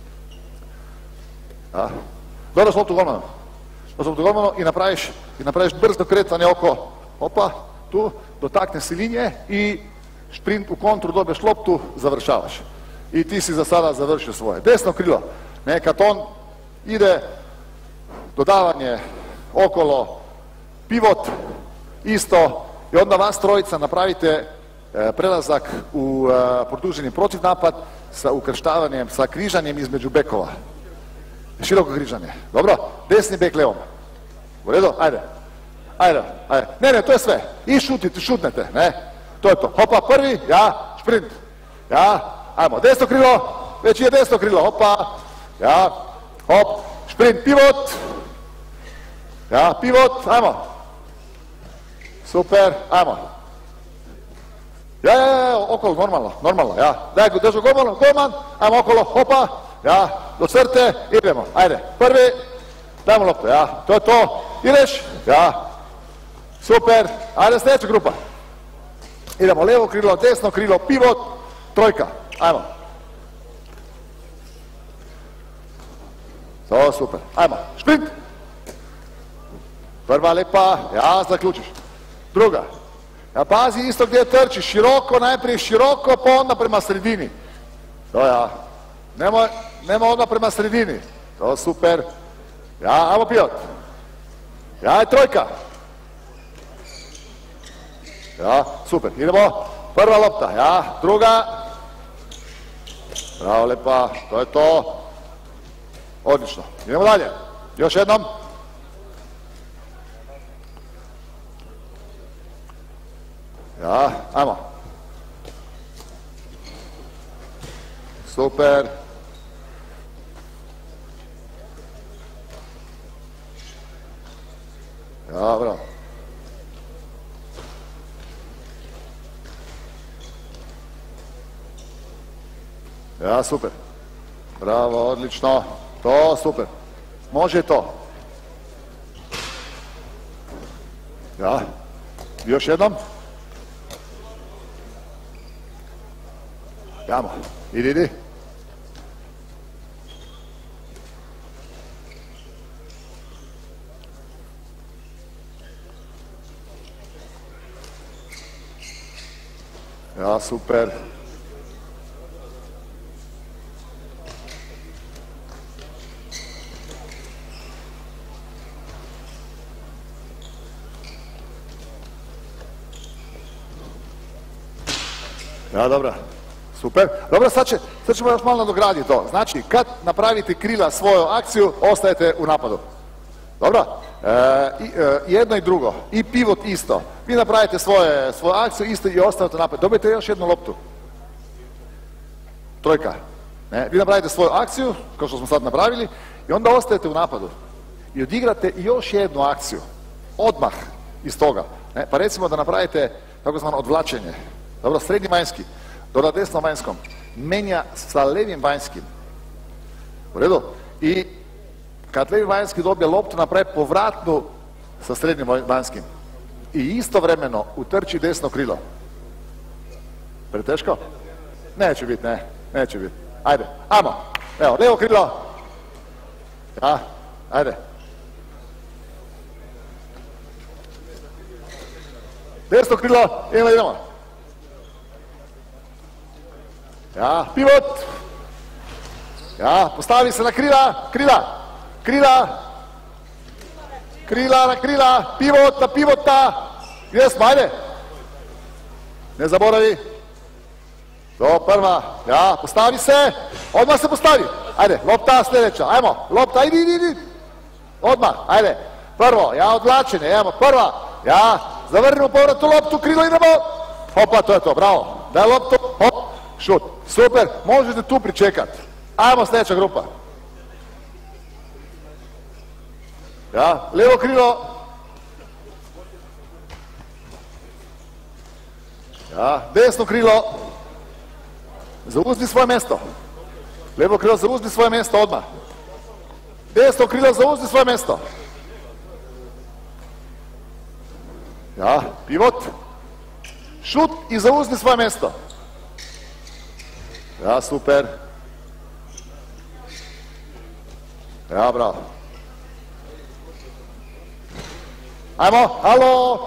ja, dodaš loptu golmanu, dodaš loptu golmanu i napraviš, i napraviš brzo kretanje oko, opa, tu, dotakne si linije i šprint u kontru, dobiješ loptu, završavaš. I ti si za sada završio svoje. Desno krilo, ne, kad on ide, dodavanje okolo, pivot, isto, i onda vas trojica napravite e, prelazak u e, produženi protivnapad sa ukrštavanjem, sa križanjem između bekova. Široko križanje. Dobro? Desni bek levom. U redu? Ajde. Ajde, ajde. Ne, ne, to je sve. I šutite, šutnete, ne? To je to. Hopa, prvi, ja, šprint. Ja, ajmo, desno krilo, već je desno krilo, hopa, ja, hop, šprint, pivot, ja, pivot, ajmo, super, ajmo, ja, ja, ja, okolo, normalno, normalno, ja, daj, držu golman, golman, ajmo okolo, hopa, ja, do crte, idemo, ajde, prvi, dajmo loptu, ja, to je to, ideš, ja, super, ajde, sljedeća grupa, idemo, levo krilo, desno krilo, pivot, trojka, ajmo. To super, ajmo, šprint. Prva lepa, ja, zaključiš. Druga, ja, pazi isto gdje trčiš, široko, najprije široko, pa onda prema sredini. To ja, nemoj, nemoj onda prema sredini. To super, ja, ajmo pivot. Ja, je trojka. Ja, super, idemo, prva lopta, ja, druga. Bravo, lepa, to je to. Odlično, idemo dalje, još jednom. Ja, ajmo. Super. Ja, bravo. Ja, super. Bravo, odlično. To, super. Može to. Ja. Još jednom. Jamo. Idi, idi. Ja, super. Ja, dobra. Super. Dobro, sad, će, sad ćemo još malo nadograditi to. Znači, kad napravite krila svoju akciju, ostajete u napadu. Dobro? E, i, e, jedno i drugo. I pivot isto. Vi napravite svoje, svoju akciju isto i ostanete u napadu. Dobijete još jednu loptu. Trojka. Ne? Vi napravite svoju akciju, kao što smo sad napravili, i onda ostajete u napadu. I odigrate još jednu akciju. Odmah iz toga. Ne? Pa recimo da napravite tako zvano odvlačenje. Dobro, srednji vanjski. Doda desnom vanjskom. Menja sa levim vanjskim. U redu? I kad levi vanjski dobije loptu, napravi povratnu sa srednjim vanjskim. I istovremeno utrči desno krilo. Preteško? Neće biti, ne. Neće biti. Ajde, ajmo. Evo, levo krilo. Ja, ajde. Desno krilo, idemo, idemo. Ja, pivot. Ja, postavi se na krila, krila, krila. Krila na krila, pivot na pivota. Gdje smo, ajde. Ne zaboravi. To prva, ja, postavi se. Odmah se postavi. Ajde, lopta sljedeća, ajmo, lopta, idi, idi, idi. Odmah, ajde. Prvo, ja odvlačenje, evo, prva. Ja, zavrnimo povratu loptu, krilo, idemo. Hopa, to je to, bravo. Daj loptu, hop, šut. Super, možete tu pričekat. Ajmo sljedeća grupa. Ja, lijevo krilo. Ja, desno krilo. Zauzmi svoje mjesto. Lijevo krilo, zauzmi svoje mjesto odmah. Desno krilo, zauzmi svoje mjesto. Ja, pivot. Šut i zauzmi svoje mjesto. Ja, super. Ja, bravo. Ajmo, halo.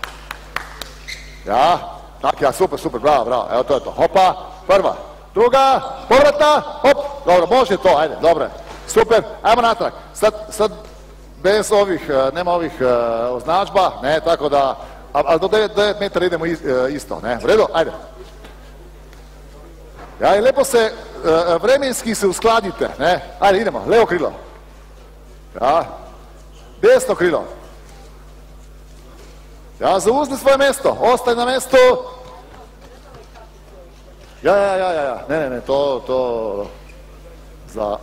Ja, tak, ja, super, super, bravo, bravo. Evo, to je to. Hopa, prva, druga, povrata, hop. Dobro, može to, ajde, dobro. Super, ajmo natrag. Sad, sad, bez ovih, nema ovih uh, označba, ne, tako da, ali do devet metara idemo isto, ne, u redu, ajde. Ja, i lepo se, uh, vremenski se uskladite, ne, ajde, idemo, levo krilo. Ja, desno krilo. Ja, zauzmi svoje mjesto, ostaj na mjestu. Ja, ja, ja, ja, ja, ne, ne, ne, to, to, za...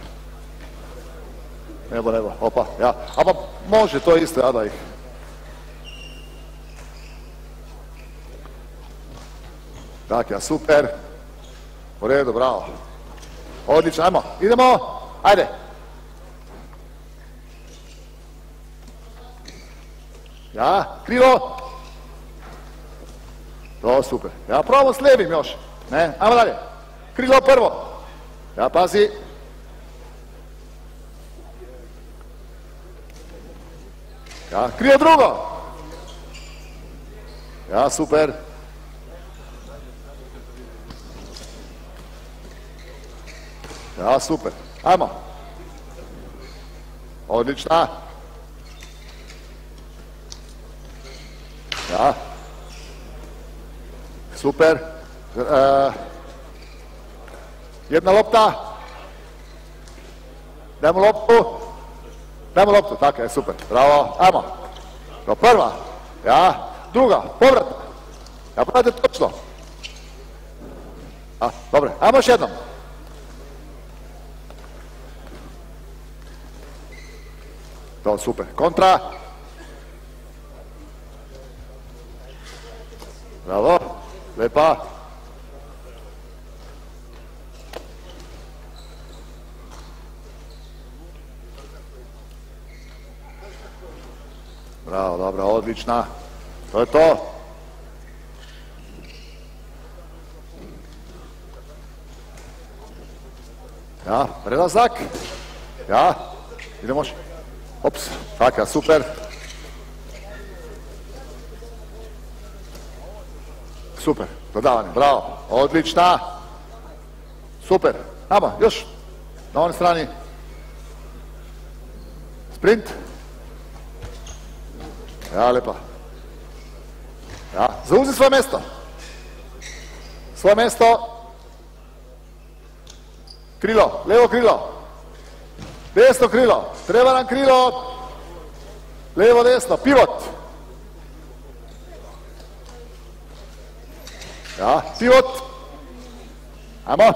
Nebo, nebo, opa, ja, a pa može to isto, ja da ih. Tak, ja, super. U redu, bravo. Odlično, ajmo, idemo, ajde. Ja, krilo. To, super. Ja, pravo s lijevim još. Ne, ajmo dalje. Krilo prvo. Ja, pazi. Ja, krilo drugo. Ja, super. Ja, super. Ajmo. Odlična. Ja. Super. E, jedna lopta. Dajmo loptu. Dajmo loptu, tako je, super. Bravo, ajmo. To prva. Ja. Druga, povrat. Ja, pravite točno. A, dobro, ajmo još jednom. To, super. Kontra. Bravo, lepa. Bravo, dobro, odlična. To je to. Ja, prelazak. Ja, idemo. Ops, taka, super. Super, dodavanje, bravo, odlična. Super, ajmo, još. Na onoj strani. Sprint. Ja, lepa. Ja, zauzmi svoje mjesto. Svoje mjesto. Krilo, levo krilo. Desno krilo, treba nam krilo. Levo, desno, pivot. Ja, pivot. Ajmo.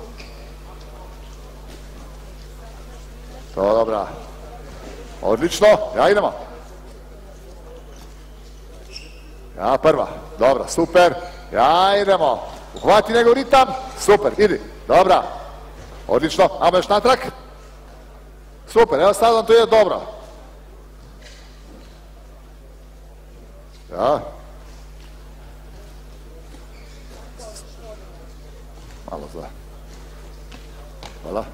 To, dobra. Odlično, ja, idemo. Ja, prva, dobra, super. Ja, idemo. Uhvati njegov ritam, super, idi, dobra. Odlično, ajmo još natrag. Super, evo sad vam to je dobro. Ja. Malo za. Hvala.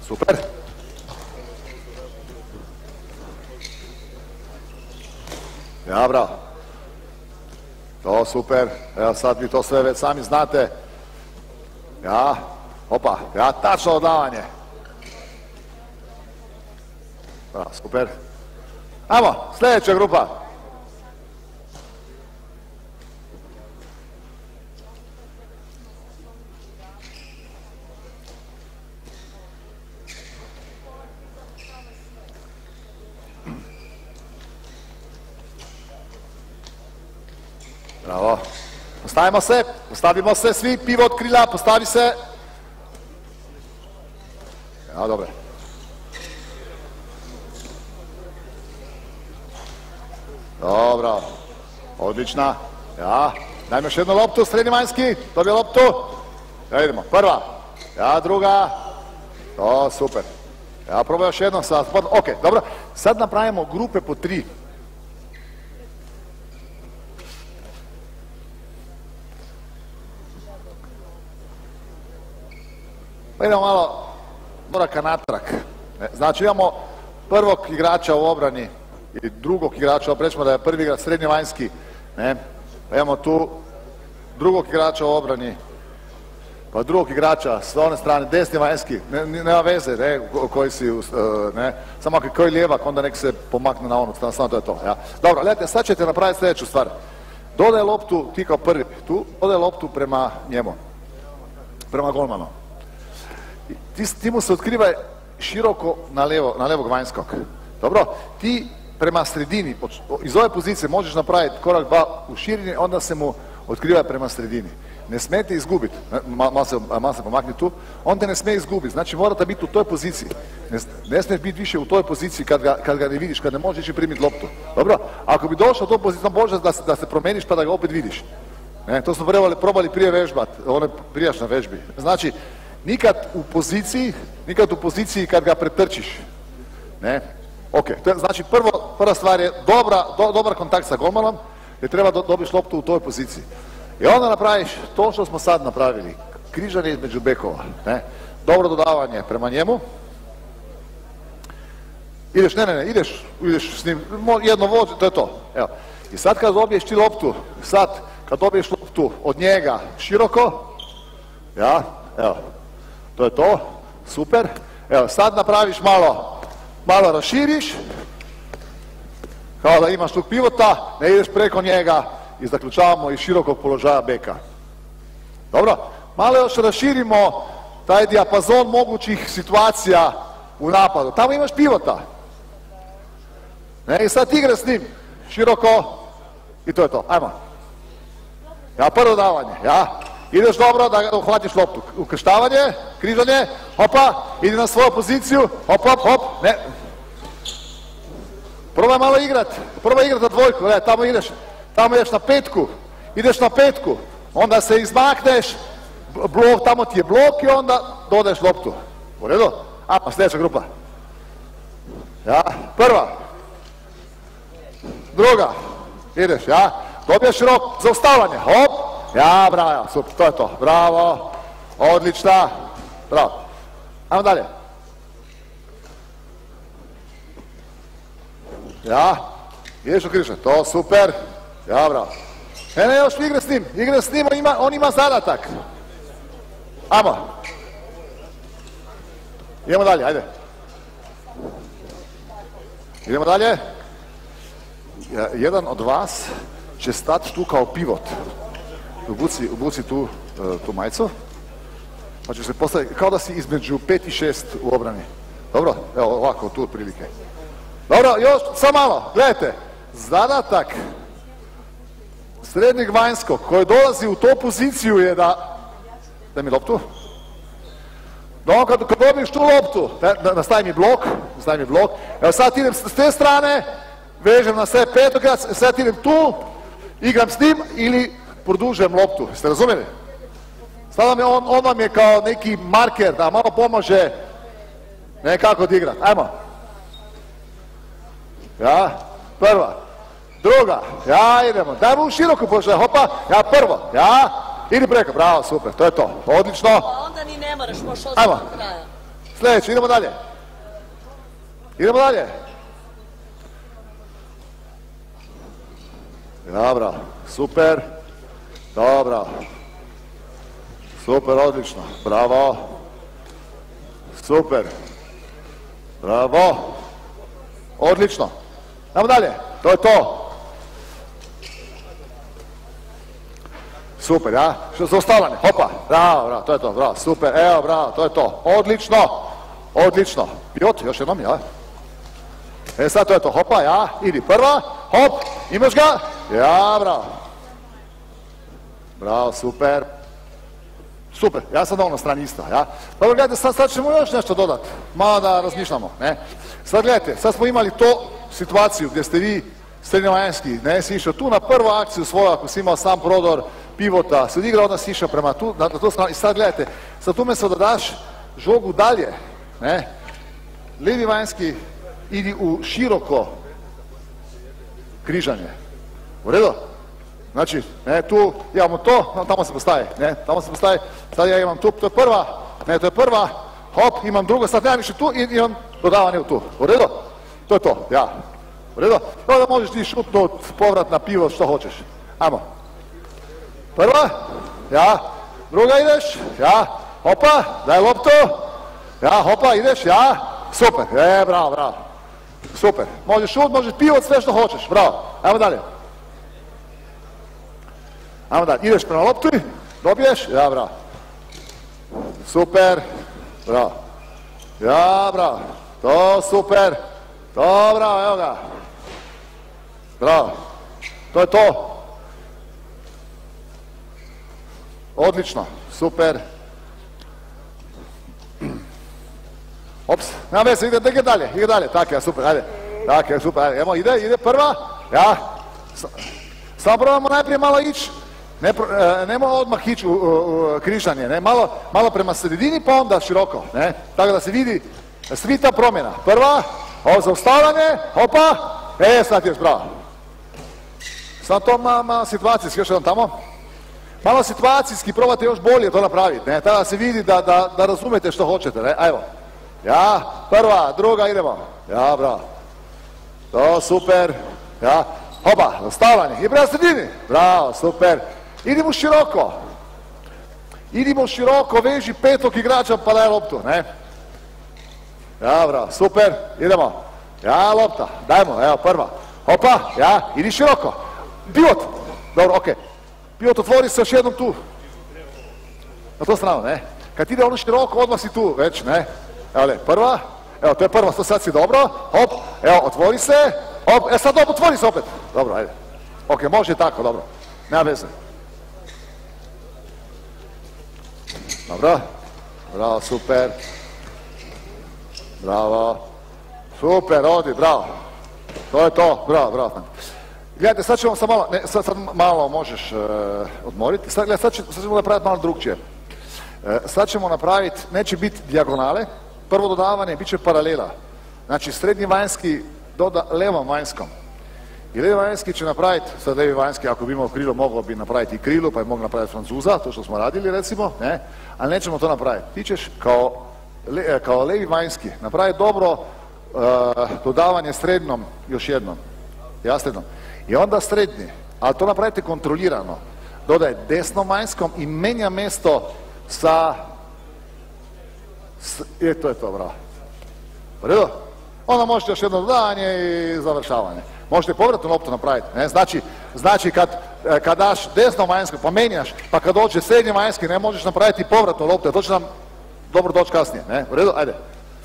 Super. Ja, bravo. To super. Evo sad vi to sve već sami znate. Ja, opa, ja, tačno odavanje. Bravo, super. Ajmo, sljedeća grupa. Bravo. Postavimo se, postavimo se svi, pivot krila, postavi se. Ja, dobro. Dobro. Odlična. Ja. Dajmo još jednu loptu, srednji vanjski. Dobije loptu. Ja, idemo. Prva. Ja, druga. To, super. Ja, probaj još jednom sa... Ok, dobro. Sad napravimo grupe po tri. Pa idemo malo koraka natrag. Znači imamo prvog igrača u obrani i drugog igrača, prećemo da je prvi igrač srednji vanjski. Ne? Pa imamo tu drugog igrača u obrani, pa drugog igrača s one strane, desni vanjski, ne, nema veze, ne, koji si, ne, samo ako je koji lijevak, onda nek se pomakne na onu stranu, samo to je to. Ja. Dobro, gledajte, sad ćete napraviti sljedeću stvar. Dodaj loptu, ti kao prvi, tu, dodaj loptu prema njemu, prema golmanu. Ti, ti mu se otkrivaj široko na, levo, na levog vanjskog. Dobro? Ti prema sredini, iz ove pozicije možeš napraviti korak dva u širini, onda se mu otkrivaj prema sredini. Ne smijete izgubiti, malo se, mal se pomakni tu, on te ne smije izgubiti, znači morate biti u toj poziciji. Ne, ne smiješ biti više u toj poziciji kad ga, kad ga ne vidiš, kad ne možeš ići primiti loptu. Dobro? Ako bi došao u toj poziciji, možeš da se, da se promeniš pa da ga opet vidiš. Ne, to smo probali, probali prije vežbati, one prijašnje vežbi. Znači, nikad u poziciji, nikad u poziciji kad ga pretrčiš. Ne? Ok, to je, znači prvo, prva stvar je dobra, do, dobar kontakt sa golmanom, jer treba do, dobiš loptu u toj poziciji. I onda napraviš to što smo sad napravili, križanje između bekova. Ne? Dobro dodavanje prema njemu. Ideš, ne, ne, ne, ideš, ideš s njim, jedno vođe, to je to. Evo. I sad kad dobiješ ti loptu, sad kad dobiješ loptu od njega široko, ja, evo, to je to, super. Evo, sad napraviš malo, malo raširiš, kao da imaš tog pivota, ne ideš preko njega i zaključavamo iz širokog položaja beka. Dobro, malo još raširimo taj dijapazon mogućih situacija u napadu. Tamo imaš pivota. Ne, i sad igra s njim, široko, i to je to. Ajmo. Ja, prvo davanje, ja. Ideš dobro da uhvatiš loptu. Ukrštavanje, križanje, hopa, idi na svoju poziciju, hop, hop, hop, ne. Probaj malo igrat, probaj igrat na dvojku, ne, tamo ideš, tamo ideš na petku, ideš na petku, onda se izmakneš, blok, tamo ti je blok i onda dodaješ loptu. U redu? A, sljedeća grupa. Ja, prva. Druga. Ideš, ja. Dobiješ rok, zaustavljanje, hop. Ja, bravo, super, to je to. Bravo, odlična. Bravo. Ajmo dalje. Ja, ideš u križanje, to super. Ja, bravo. Ne, ne, još igre s njim, igre s njim, on ima, on ima zadatak. Ajmo. Idemo dalje, ajde. Idemo dalje. Jedan od vas će stati tu kao pivot. Ubuci, ubuci tu, tu majicu. Pa će se postaviti, kao da si između pet i šest u obrani. Dobro? Evo ovako, tu otprilike. Dobro, još, samo malo, gledajte. Zadatak srednjeg vanjskog koji dolazi u tu poziciju je da... Daj mi loptu. No, kad, kad dobiš tu loptu, nastavi mi blok, nastavi mi blok. Evo sad idem s te strane, vežem na sebe petokrac, sad idem tu, igram s njim ili produžujem loptu. Ste razumjeli? Sad on, on vam je kao neki marker da malo pomože nekako da igrat. Ajmo. Ja, prva. Druga. Ja, idemo. Dajmo u široku položaj. Hopa. Ja, prvo. Ja. Idi preko. Bravo, super. To je to. Odlično. Pa onda ni ne moraš, možeš ostati do kraja. Sljedeći, idemo dalje. Idemo dalje. Dobro, super. Dobro. Super, odlično. Bravo. Super. Bravo. Odlično. Idemo dalje. To je to. Super, ja? Što su ostavljane? Hopa. Bravo, bravo, to je to. Bravo, super. Evo, bravo, to je to. Odlično. Odlično. Pilot, još jednom, ja? E sad to je to. Hopa, ja? Idi prva. Hop. Imaš ga? Ja, bravo. Bravo, super. Super, ja sam dovoljno stranista, ja? Dobro, gledajte, sad, sad ćemo još nešto dodati. Malo da razmišljamo, ne? Sad gledajte, sad smo imali to situaciju gdje ste vi srednjovanjski, ne, si išao tu na prvu akciju svoju, ako si imao sam prodor pivota, se odigrao, onda si išao prema tu, na, na to stranu, i sad gledajte, sad umjesto da daš žogu dalje, ne, lijevi vanjski idi u široko križanje, u redu? Znači, ne, tu imamo to, tamo se postaje, ne, tamo se postaje, sad ja imam tu, to je prva, ne, to je prva, hop, imam drugo, sad nemam više tu i imam dodavanje u tu, u redu? To je to, ja, u redu? Onda možeš ti šutnut, povrat na pivo, što hoćeš, ajmo. Prva, ja, druga ideš, ja, hopa, daj loptu, ja, hopa, ideš, ja, super, e, bravo, bravo, super, možeš šut, možeš pivot, sve što hoćeš, bravo, ajmo dalje. Ajmo dalje, ideš prema loptu, dobiješ, ja, bravo. Super, bravo. Ja, bravo. To, super. To, bravo, evo ga. Bravo. To je to. Odlično, super. Ops, nema veze, ide, ide dalje, ide dalje, tako je, super, ajde. Tako je, super, ajde, ide, ide prva, ja. Samo probamo najprije malo ići. Ne, nemo odmah ići u, u, u križanje, ne, malo, malo prema sredini pa onda široko, ne, tako da se vidi svi ta promjena. Prva, ovo zaustavljanje, opa, e, sad još, bravo. Sad to malo, malo situacijski, još jedan tamo. Malo situacijski, probate još bolje to napraviti, ne, tako da se vidi da, da, da razumete što hoćete, ne, ajmo. Ja, prva, druga, idemo. Ja, bravo. To, super, ja, opa, zaustavljanje, i prema sredini, bravo, super. Idimo široko. Idimo široko, veži petog igrača pa daj loptu, ne? Ja, bravo, super, idemo. Ja, lopta, dajmo, evo, prva. Hopa, ja, idi široko. Pivot, dobro, okej. Okay. Pivot, otvori se još jednom tu. Na to stranu, ne? Kad ide ono široko, odmah si tu, već, ne? Evo, le, prva, evo, to je prva, to sad si dobro. Hop, evo, otvori se. Hop, e sad dobro, otvori se opet. Dobro, ajde. Ok, može tako, dobro. Nema veze. Dobro. Bravo, super. Bravo. Super, odi, bravo. To je to, bravo, bravo. Gledajte, sad ćemo sad malo, ne, sad, sad malo možeš uh, odmoriti. Sad, gledaj, sad, će, sad ćemo napraviti malo drugčije. Uh, sad ćemo napraviti, neće biti dijagonale. Prvo dodavanje, bit će paralela. Znači, srednji vanjski doda levom vanjskom. I levi vanjski će napraviti, sad levi vanjski, ako bi imao krilo, mogao bi napraviti i krilo, pa je mogao napraviti Francuza, to što smo radili, recimo, ne? Ali nećemo to napraviti. Ti ćeš kao, le, kao levi vanjski napraviti dobro uh, dodavanje srednjom još jednom. Ja srednjom. I onda srednji, ali to napravite kontrolirano. Dodaj desnom vanjskom i menja mjesto sa... S, je, to je to, bravo. Redo? Onda možete još jedno dodavanje i završavanje. Možete povratnu loptu napraviti, ne? Znači, znači kad, kad daš desno vanjsko, pa menjaš, pa kad dođe srednje vanjski, ne možeš napraviti povratnu loptu, to će nam dobro doći kasnije, ne? U redu? Ajde.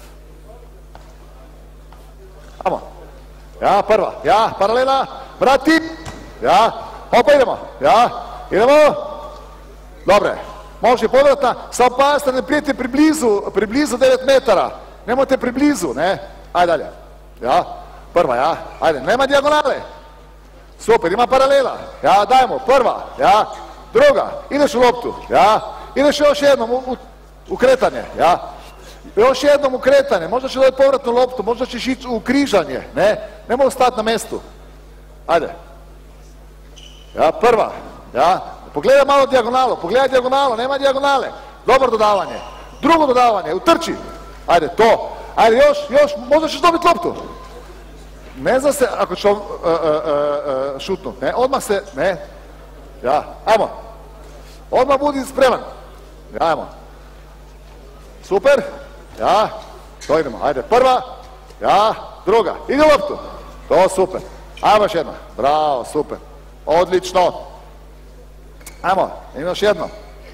Amo. Ja, prva. Ja, paralela. Vrati. Ja. Opa, idemo. Ja. Idemo. Dobre. Može povratna. Sam pasta, ne prijete priblizu, priblizu devet metara. Nemojte priblizu, ne? Ajde dalje. Ja. Prva, ja. Ajde, nema dijagonale. Super, ima paralela. Ja, dajmo. Prva. Ja. Druga. Ideš u loptu. Ja. Ideš još jednom u, u, u kretanje. Ja. Još jednom u kretanje. Možda će dati povratnu loptu. Možda ćeš ići u križanje. Ne. Nemoj stati na mjestu. Ajde. Ja, prva. Ja. Pogledaj malo dijagonalu. Pogledaj dijagonalu. Nema dijagonale. Dobro dodavanje. Drugo dodavanje. Utrči. Ajde, to. Ajde, još, još, možda ćeš dobiti loptu. Ne zna se ako ću uh, uh, uh, šutnut, ne, odmah se, ne. Ja, ajmo. Odmah budi spreman. Ja, ajmo. Super. Ja, to idemo. Ajde, prva. Ja, druga. Idi loptu. To, super. Ajmo još jedna. Bravo, super. Odlično. Ajmo, ima još jedno.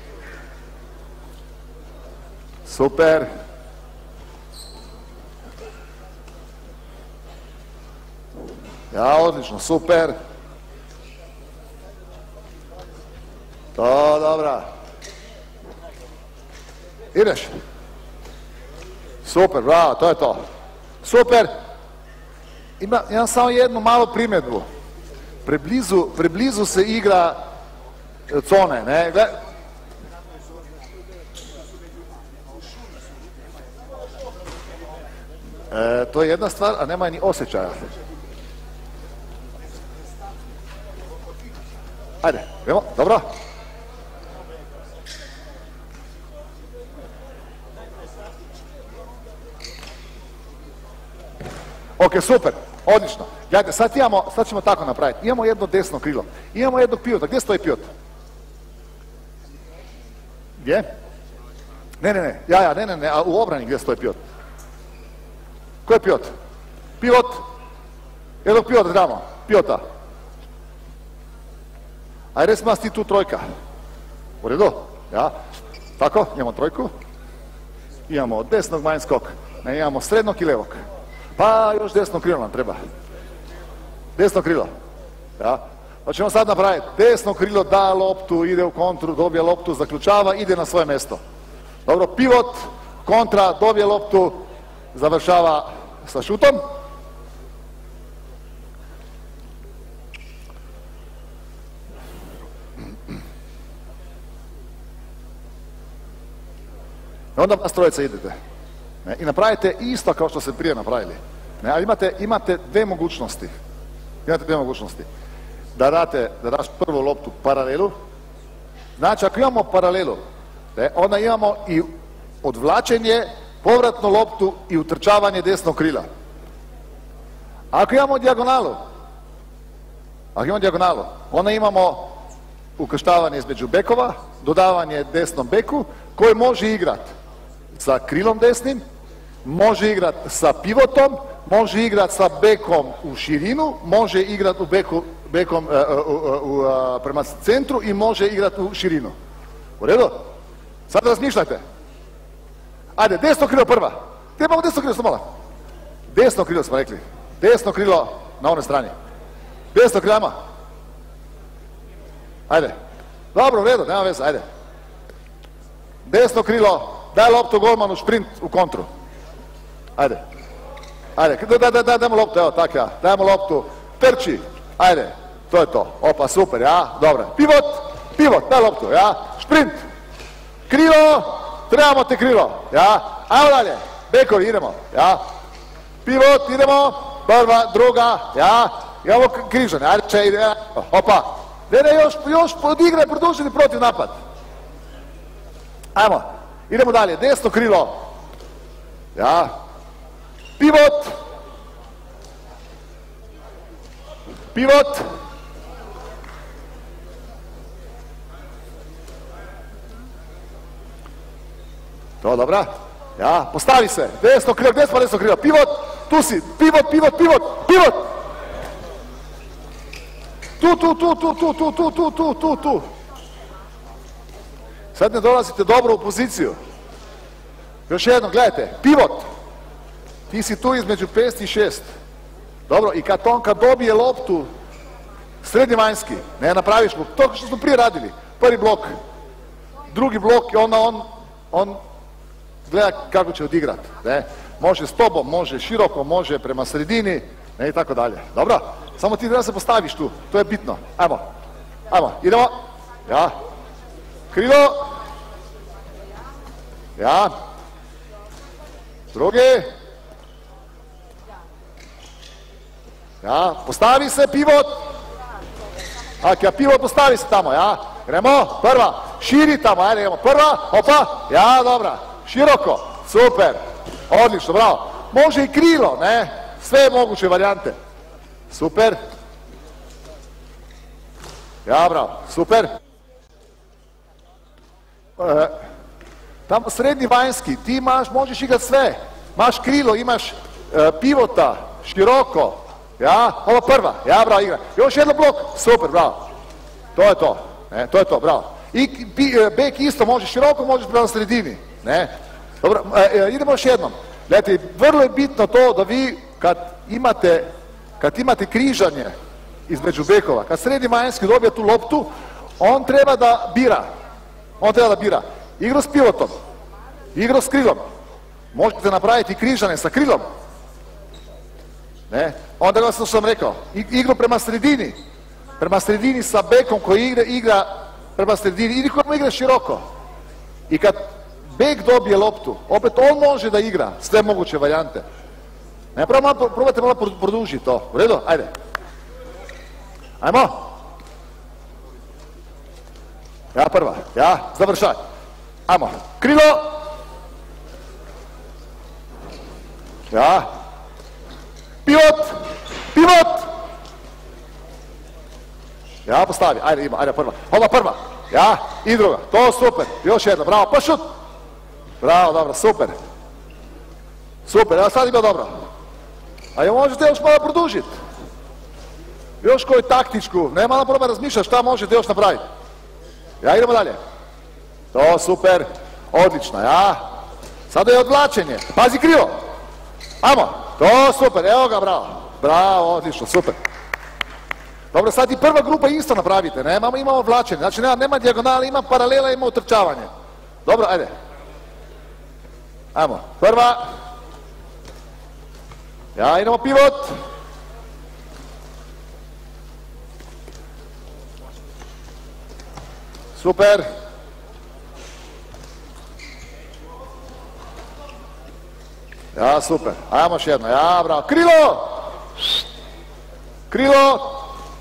Super. Ja, odlično, super. To, dobra. Ideš. Super, bravo, to je to. Super. Ima, imam samo jednu malu primjedbu. Preblizu, preblizu se igra cone, ne? Gled... E, to je jedna stvar, a nema ni osjećaja. Ajde, idemo, dobro. Ok, super, odlično. Gledajte, sad, imamo, sad ćemo tako napraviti. Imamo jedno desno krilo. Imamo jednog pivota. Gdje stoji pivot? Gdje? Ne, ne, ne. Ja, ja, ne, ne, ne. A u obrani gdje stoji pivot? Ko je pivot? Pivot. Jednog pivota damo. Pivota. Ajde, recimo ti tu trojka. U redu? Ja. Tako, imamo trojku. Imamo desnog vanjskog. Ne, imamo srednog i levog. Pa još desno krilo nam treba. Desno krilo. Ja. Pa ćemo sad napraviti. Desno krilo da loptu, ide u kontru, dobije loptu, zaključava, ide na svoje mjesto. Dobro, pivot, kontra, dobije loptu, završava sa šutom. I onda vas trojica idete. Ne? I napravite isto kao što ste prije napravili. Ne? Ali imate, imate dve mogućnosti. Imate dve mogućnosti. Da date, da daš prvu loptu paralelu. Znači, ako imamo paralelu, ne? Onda imamo i odvlačenje, povratnu loptu i utrčavanje desnog krila. Ako imamo dijagonalu, ako imamo dijagonalu, onda imamo ukrštavanje između bekova, dodavanje desnom beku, koji može igrati sa krilom desnim, može igrati sa pivotom, može igrati sa bekom u širinu, može igrati u beku, bekom uh, uh, uh, uh, prema centru i može igrati u širinu. U redu? Sad razmišljajte. Ajde, desno krilo prva. Gdje imamo desno krilo, samo malo. Desno krilo smo rekli. Desno krilo na onoj strani. Desno krilo, ajmo. Ajde. Dobro, u redu, nema veze, ajde. Desno krilo, daj loptu golmanu, šprint u kontru. Ajde. Ajde, daj, daj, daj, dajmo loptu, evo, tako ja. Dajmo loptu, trči. Ajde, to je to. Opa, super, ja, dobro. Pivot, pivot, daj loptu, ja. Šprint. Krilo, trebamo te krilo, ja. Ajmo dalje, bekovi, idemo, ja. Pivot, idemo. Prva, druga, ja. Imamo križanje, ajde, če ide, ja. Opa. Ne, ne, još, još odigraj, produžiti protiv napad. Ajmo, idemo dalje, desno krilo. Ja. Pivot. Pivot. To, dobra. Ja, postavi se. Desno krilo, gdje smo desno krilo? Pivot, tu si. Pivot, pivot, pivot, pivot. Tu, tu, tu, tu, tu, tu, tu, tu, tu, tu, tu. Sad ne dolazite dobro u poziciju. Još jednom, gledajte, pivot. Ti si tu između pet i šest. Dobro, i kad on kad dobije loptu, srednji vanjski, ne napraviš mu, to što smo prije radili, prvi blok, drugi blok i onda on, on gleda kako će odigrati, ne? Može s tobom, može široko, može prema sredini, ne, i tako dalje. Dobro, samo ti da se postaviš tu, to je bitno. Ajmo, ajmo, idemo, ja, krilo, ja, drugi, ja, postavi se pivot. Ako ja pivot, postavi se tamo, ja. Gremo, prva, širi tamo, ajde, idemo, prva, opa, ja, dobra, široko, super, Odlično, bravo. Može i krilo, ne? Sve moguće varijante. Super. Ja, bravo, super. E, tamo srednji vanjski, ti imaš, možeš igrati sve. Imaš krilo, imaš e, pivota, široko. Ja, ovo prva, ja, bravo, igra. Još jedan blok, super, bravo. To je to, ne, to je to, bravo. I bek isto može široko, možeš prema sredini, ne. Dobro, e, e, idemo još jednom. Gledajte, vrlo je bitno to da vi kad imate, kad imate križanje između bekova, kad srednji vanjski dobije tu loptu, on treba da bira. On treba da bira. Igro s pivotom, igro s krilom. Možete napraviti križanje sa krilom. Ne? Onda ga sam sam rekao, igru prema sredini. Prema sredini sa bekom koji igra, igra prema sredini ili koji igra široko. I kad bek dobije loptu, opet on može da igra sve moguće varijante. Ne, malo, probajte malo produžiti to. U redu? Ajde. Ajmo. Ja prva. Ja, završaj. Ajmo. Krilo. Ja. Pivot. Pivot. Ja, postavi. Ajde, ima. Ajde, prva. Ova prva. Ja. I druga. To super. Još jedna. Bravo. Pa šut. Bravo, dobro. Super. Super. Ja sad ima dobro. A je možete još malo produžiti. Još koju taktičku. Nema nam problema razmišljati šta možete još napraviti. Ja, idemo dalje. To super. Odlično. Ja. Sada je odvlačenje. Pazi krilo. Ajmo. To super. Evo ga, bravo. Bravo, odlično. Super. Dobro, sad i prva grupa isto napravite, ne? Imamo, imamo vlačenje, znači nema, nema dijagonala, ima paralela, ima utrčavanje. Dobro, ajde. Ajmo, prva. Ja, idemo pivot. Super. Ja, super. Ajmo još jedno, ja, bravo. Krilo! Krilo!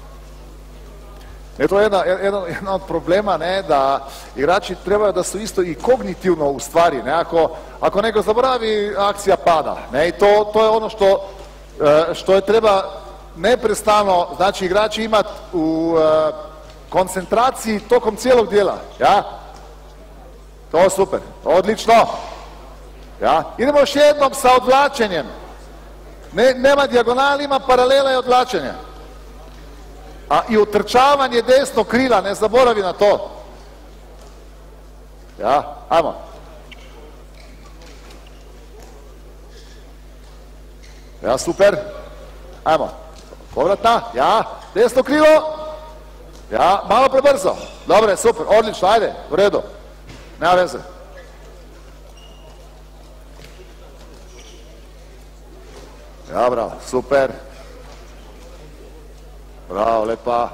E to je jedna, jedna, jedna od problema, ne, da igrači trebaju da su isto i kognitivno u stvari, ne, ako, ako neko zaboravi, akcija pada, ne, i to, to je ono što, što je treba neprestano, znači igrači imati u uh, koncentraciji tokom cijelog dijela, ja, to je super, odlično, ja, idemo još jednom sa odvlačenjem, ne, nema dijagonala, ima paralela i odvlačenja. A i utrčavanje desnog krila, ne zaboravi na to. Ja, ajmo. Ja, super. Ajmo. Povratna, ja, desno krilo. Ja, malo prebrzo. Dobre, super, odlično, ajde, u redu. Nema veze. Ja, bravo, super. Bravo, lepa.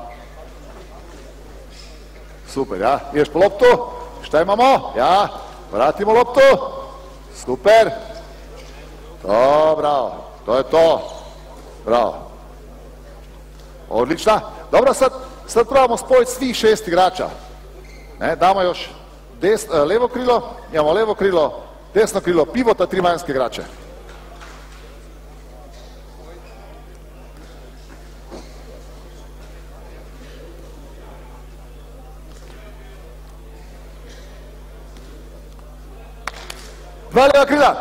Super, ja. Ideš po loptu. Šta imamo? Ja. Vratimo loptu. Super. To, bravo. To je to. Bravo. Odlična. Dobro, sad, sad probamo spojiti svih šest igrača. Ne, damo još des, levo krilo. Imamo levo krilo, desno krilo, pivota, tri vanjske igrače. Dva lijeva krila.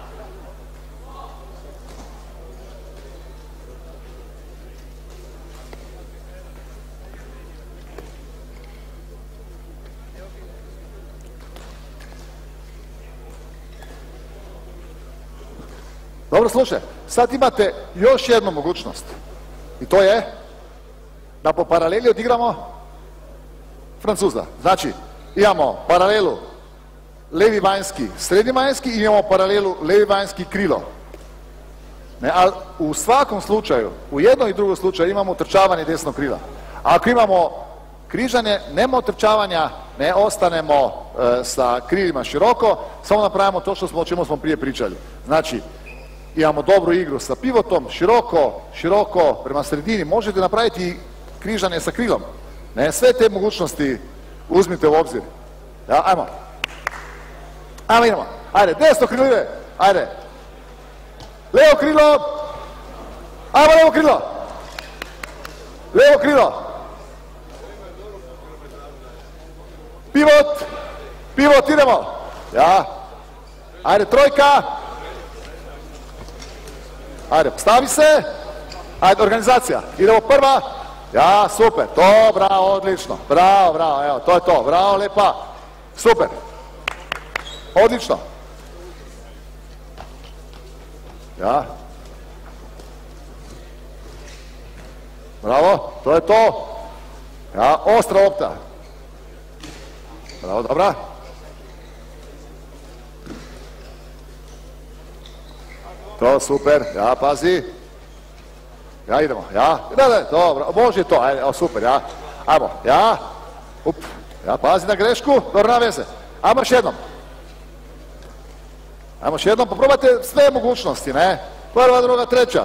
Dobro, slušaj, sad imate još jednu mogućnost. I to je da po paraleli odigramo Francuza. Znači, imamo paralelu levi vanjski, srednji vanjski i imamo paralelu levi vanjski krilo. Ne, ali u svakom slučaju, u jednom i drugom slučaju imamo utrčavanje desnog krila. A ako imamo križanje, nema utrčavanja, ne ostanemo e, sa krilima široko, samo napravimo to što smo, o čemu smo prije pričali. Znači, imamo dobru igru sa pivotom, široko, široko, prema sredini, možete napraviti križanje sa krilom. Ne, sve te mogućnosti uzmite u obzir. Ja, ajmo. Ajmo, idemo. Ajde, desno krilo ide. Ajde. Levo krilo. Ajmo levo krilo. Levo krilo. Pivot. Pivot, idemo. Ja. Ajde, trojka. Ajde, stavi se. Ajde, organizacija. Idemo prva. Ja, super. To, bravo, odlično. Bravo, bravo, evo, to je to. Bravo, lepa. Super. Odlično. Ja. Bravo, to je to. Ja, ostra lopta. Bravo, dobra. To, super. Ja, pazi. Ja, idemo. Ja, da, da, dobro. Može to. Ajde, o, super, ja. Ajmo, ja. Up. Ja, pazi na grešku. Dobro, na veze. Ajmo još jednom. Ajmo još jednom, poprobajte sve mogućnosti, ne? Prva, druga, treća.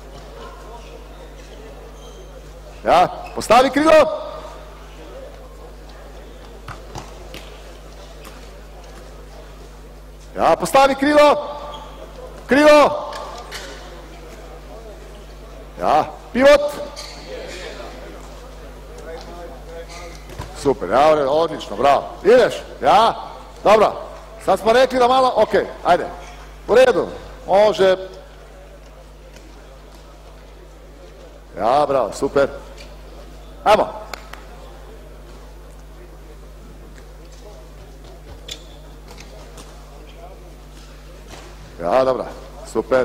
Ja, postavi krilo. Ja, postavi krilo. Krilo. Ja, pivot. Super, ja, odlično, bravo. Ideš, ja, dobro. Sad smo rekli da malo, ok, ajde. U redu, može. Ja, bravo, super. Ajmo. Ja, dobra, super.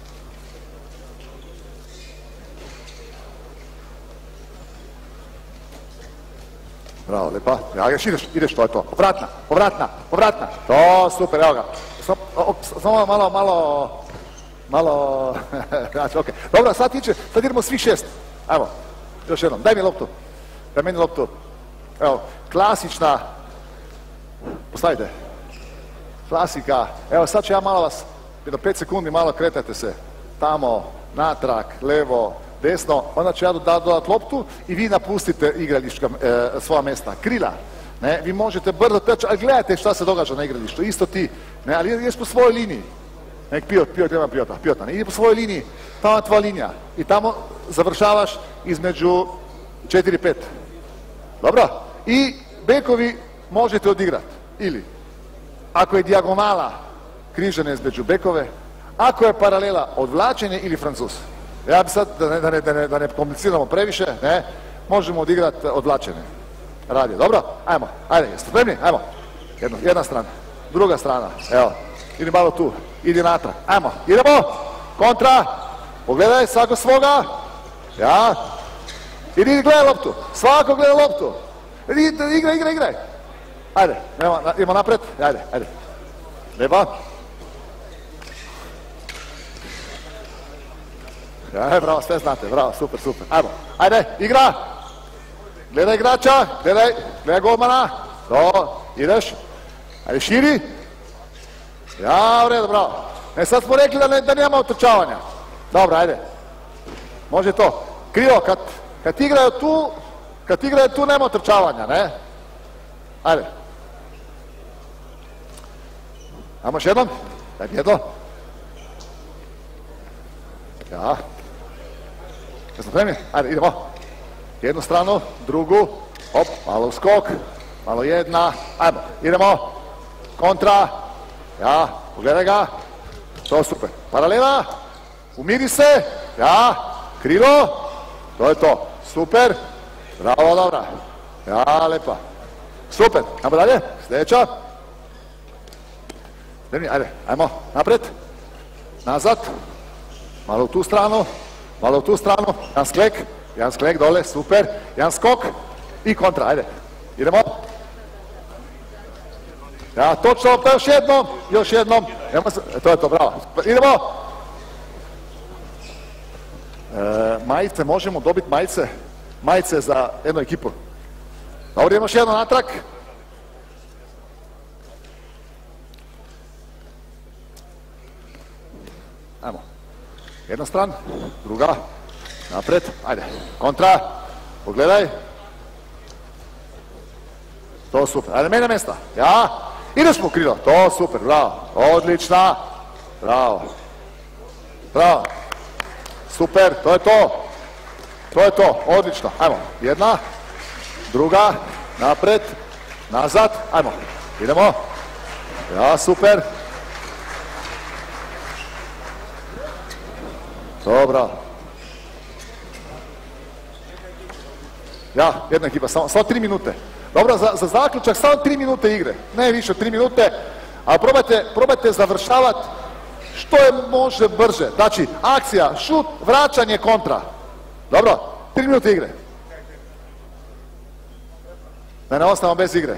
Bravo, lepa. Ja, još ideš, ideš, to je to. Povratna, povratna, povratna. To, super, evo ga. Samo malo, malo, malo, znači, ok. Dobro, sad tiče, sad idemo svi šest. Evo, još jednom, daj mi loptu. Daj meni loptu. Evo, klasična, postavite. Klasika. Evo, sad ću ja malo vas, do pet sekundi malo kretajte se. Tamo, natrag, levo, desno, onda ću ja dodat loptu i vi napustite igrališka e, svoja mjesta. Krila, ne, vi možete brzo teći, ali gledajte šta se događa na igralištu, isto ti, ne, ali ideš po svojoj liniji. Nek pivot, pivot, ima pivota, pivota, ne, idi po svojoj liniji, tamo je tvoja linija i tamo završavaš između četiri pet. Dobro? I bekovi možete odigrati, ili ako je dijagonala križana između bekove, ako je paralela odvlačenje ili francus. Ja bi sad, da ne, da ne, da ne, da ne kompliciramo previše, ne, možemo odigrati odvlačenje. Radi, dobro? Ajmo, ajde, jeste spremni? Ajmo. Jedno, jedna strana, druga strana, evo, idi malo tu, idi natrag, ajmo, idemo, kontra, pogledaj svako svoga, ja, idi gledaj loptu, svako gleda loptu, idi, igraj, igraj, igraj, ajde, idemo napred, ajde, ajde, lijepo. Ja, bravo, sve znate, bravo, super, super. Ajmo, ajde, igra. Gledaj igrača, gledaj, gledaj golmana. To, ideš. Ajde, širi. Ja, u redu, bravo. E, sad smo rekli da, ne, da nema utrčavanja. Dobro, ajde. Može to. Krilo, kad, kad igraju tu, kad igraju tu nema utrčavanja, ne? Ajde. Ajmo još jednom. Daj mi jedno. Ja. Jesmo spremni? Ajde, idemo. Jednu stranu, drugu. Hop, malo u skok. Malo jedna. Ajmo, idemo. Kontra. Ja, pogledaj ga. To super. Paralela. Umiri se. Ja. Krilo. To je to. Super. Bravo, dobra. Ja, lepa. Super. Ajmo dalje. Sljedeća. Spremni, ajde, ajmo. Napred. Nazad. Malo u tu stranu, malo u tu stranu, jedan sklek, jedan sklek dole, super, jedan skok i kontra, ajde, idemo. Ja, točno, pa još jednom, još jednom, e, to je to, bravo, idemo. E, majice, možemo dobiti majice, majice za jednu ekipu. Dobro, idemo još jedno natrag. Ajmo. Jedna stran, druga, napred, ajde, kontra, pogledaj. To super, ajde, mene mjesta, ja, ideš mu krilo, to super, bravo, odlična, bravo. Bravo. Super, to je to. To je to, odlično. Ajmo, jedna, druga, napred, nazad, ajmo, idemo. Ja, super. Dobro. Ja, jedna ekipa, samo, samo tri minute. Dobro, za, za zaključak samo tri minute igre. Ne više, tri minute. A probajte, probajte završavati što je može brže. Znači, akcija, šut, vraćanje, kontra. Dobro, tri minute igre. Da ne ostavamo bez igre.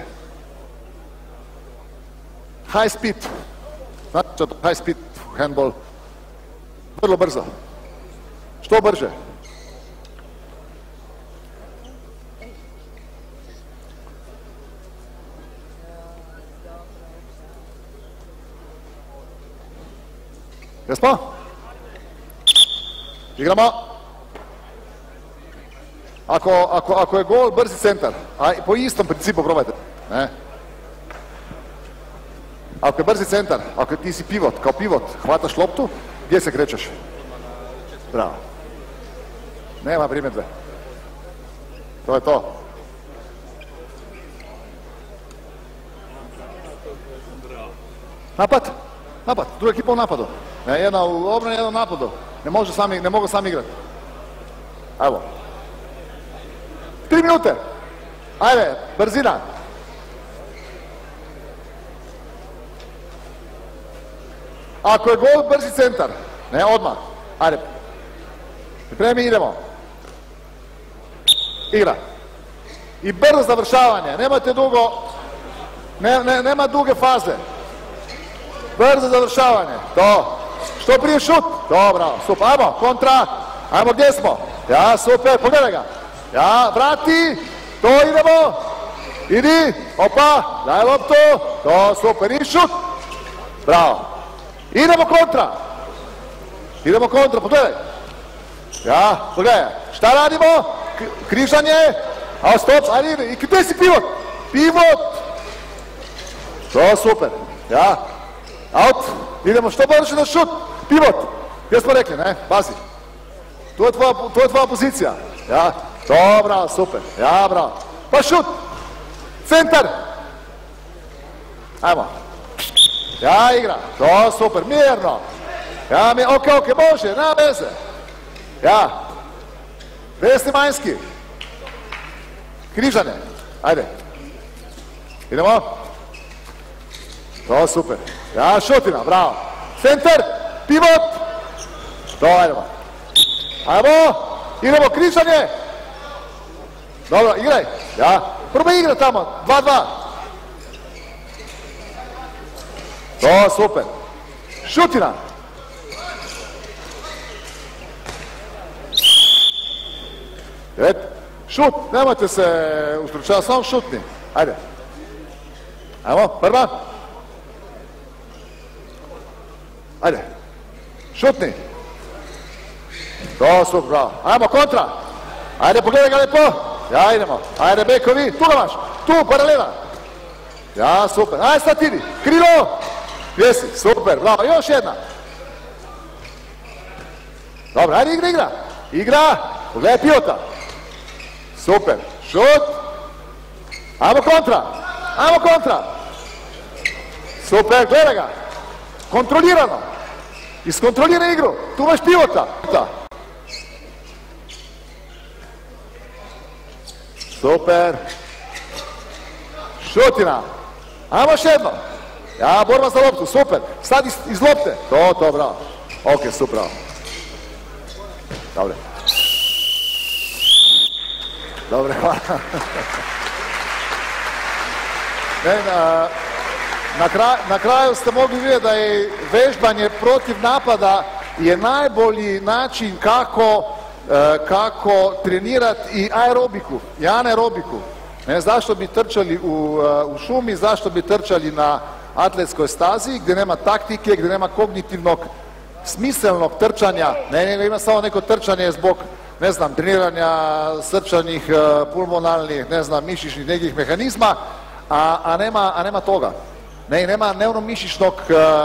High speed. Znači, high speed handball. Vrlo brzo. Što brže. Jesmo? Igramo. Ako, ako, ako je gol, brzi centar. A po istom principu probajte. Ne? Ako je brzi centar, ako ti si pivot, kao pivot, hvataš loptu, gdje se krećeš? Bravo. Nema primjedbe. To je to. Napad. Napad. Druga ekipa u napadu. Ne, jedna u obrani, jedna u napadu. Ne, može sami, ne mogu sami igrati. Evo. Tri minute. Ajde, brzina. Ako je gol, brzi centar. Ne, odmah. Ajde. Pripremi, idemo. Igra. I brzo završavanje. Nemate dugo, ne, ne, nema duge faze. Brzo završavanje. To. Što prije šut. Dobro, super. Ajmo, kontra. Ajmo, gdje smo? Ja, super, pogledaj ga. Ja, vrati. To, idemo. Idi. Opa, daj loptu. To, super. I šut. Bravo. Idemo kontra. Idemo kontra, pogledaj. Ja, pogledaj. Šta radimo? Križanje. A stop, ajde ide. I gdje si pivot? Pivot. To, super. Ja. Out. Idemo što brže na šut. Pivot. Gdje smo rekli, ne? Pazi. To je tvoja, to je tvoja pozicija. Ja. Dobro, super. Ja, bravo. Pa šut. Centar. Ajmo. Ja, igra. To, super. Mirno. Ja, mi, ok, ok, može. Na veze. Ja. Desni manjski. Križane. Ajde. Idemo. To, super. Ja, šutina, bravo. Centar, pivot. To, ajdemo. Ajmo. Idemo, križanje. Dobro, igraj. Ja. Probaj igra tamo. dva dva. To, super. Šutina. Et. Šut. Nemojte se ustručavati, samo šutni. Ajde. Ajmo, prva. Ajde. Šutni. To, super, bravo. Ajmo, kontra. Ajde, pogledaj ga lepo. Ja, idemo. Ajde, bekovi. Tu ga maš. Tu, paralela. Ja, super. Ajde, sad idi. Krilo. Gdje si? Super, bravo. Još jedna. Dobro, ajde, igra, igra. Igra. Pogledaj pivota. Super. Šut. Ajmo kontra. Ajmo kontra. Super, gledaj ga. Kontrolirano. Iskontroliraj igru. Tu imaš pivota. Super. Šutina. Ajmo još jedno. Ja, borba za loptu. Super. Sad iz, iz lopte. To, to, bravo. Ok, super, bravo. Dobre. Dobre, hvala. Ne, na, na, kraj, na kraju ste mogli vidjeti da je vežbanje protiv napada je najbolji način kako, e, kako trenirati i aerobiku, i anaerobiku. Ne, zašto bi trčali u, u šumi, zašto bi trčali na atletskoj stazi gdje nema taktike, gdje nema kognitivnog smiselnog trčanja, ne, nego ima samo neko trčanje zbog, ne znam, treniranja srčanih, pulmonalnih, ne znam, mišićnih nekih mehanizma, a, a, nema, a nema toga. Ne, nema neuromišićnog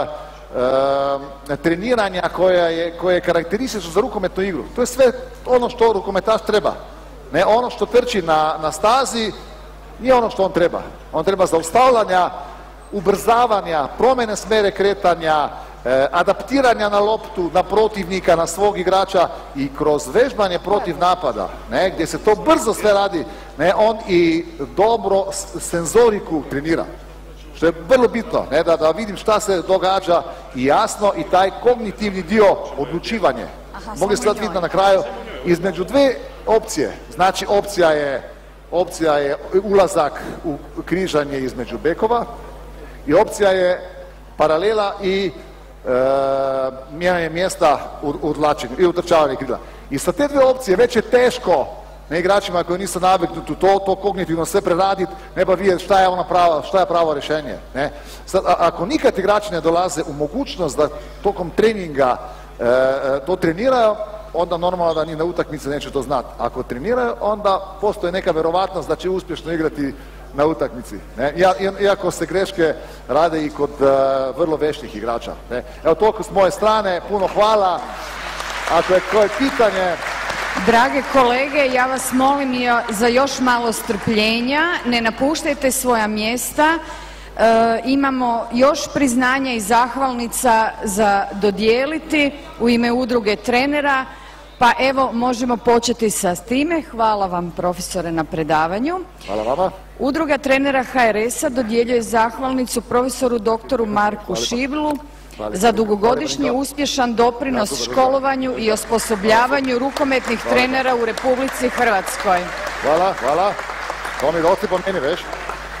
e, treniranja koja je, koje je karakteristično za rukometnu igru. To je sve ono što rukometaš treba. Ne, ono što trči na, na stazi nije ono što on treba. On treba zaustavljanja, ubrzavanja, promjene smjere kretanja, e, adaptiranja na loptu, na protivnika, na svog igrača i kroz vežbanje protiv napada, ne, gdje se to brzo sve radi, ne, on i dobro senzoriku trenira. Što je vrlo bitno, ne, da, da vidim šta se događa i jasno i taj kognitivni dio odlučivanje. Mogli ste vidjeti na kraju između dve opcije. Znači opcija je, opcija je ulazak u križanje između bekova i opcija je paralela i e, mijenjanje mjesta u, u odlačenju i utrčavanje krila. I sa te dve opcije već je teško na igračima koji nisu naviknuti to, to kognitivno sve preraditi, ne ba vidjeti šta je ono pravo, šta je pravo rješenje. Ne? Sad, a, ako nikad igrači ne dolaze u mogućnost da tokom treninga e, to treniraju, onda normalno da ni na utakmici neće to znati. Ako treniraju, onda postoji neka vjerovatnost da će uspješno igrati na utakmici. Ne? Iako se greške rade i kod uh, vrlo veštih igrača. Ne? Evo toliko s moje strane, puno hvala. Ako je koje pitanje... Drage kolege, ja vas molim za još malo strpljenja, ne napuštajte svoja mjesta. E, imamo još priznanja i zahvalnica za dodijeliti u ime udruge trenera, pa evo možemo početi sa time. Hvala vam profesore na predavanju. Hvala vama. Udruga trenera H R S-a dodjeljuje zahvalnicu profesoru doktoru Marku Šiblu za dugogodišnji uspješan doprinos školovanju i osposobljavanju rukometnih trenera u Republici Hrvatskoj. Hvala, hvala. To mi dosti po meni već.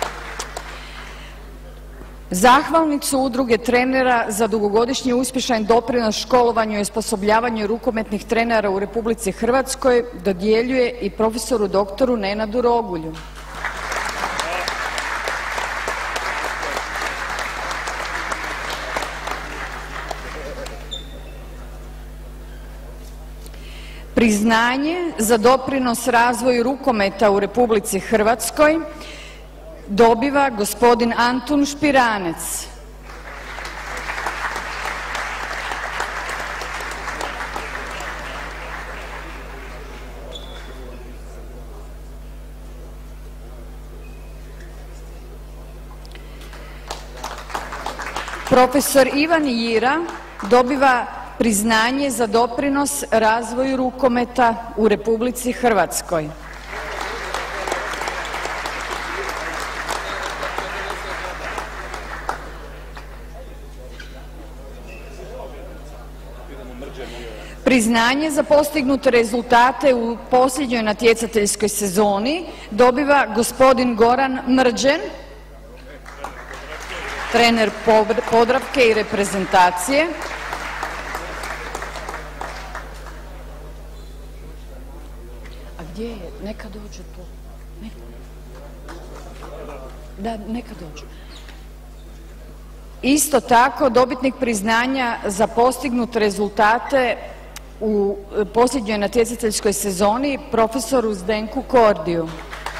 Zahvalnicu udruge trenera za dugogodišnji uspješan doprinos školovanju i osposobljavanju rukometnih trenera u Republici Hrvatskoj dodjeljuje i profesoru doktoru Nenadu Rogulju. Priznanje za doprinos razvoju rukometa u Republici Hrvatskoj dobiva gospodin Antun Špiranec. Profesor Ivan Jira dobiva priznanje za doprinos razvoju rukometa u Republici Hrvatskoj. Priznanje za postignute rezultate u posljednjoj natjecateljskoj sezoni dobiva gospodin Goran Mrđen, trener Podravke i reprezentacije. A gdje je? Neka dođu tu. Neka. Da, neka dođu. Isto tako, dobitnik priznanja za postignute rezultate u posljednjoj natjecateljskoj sezoni, profesoru Zdenku Kordiju.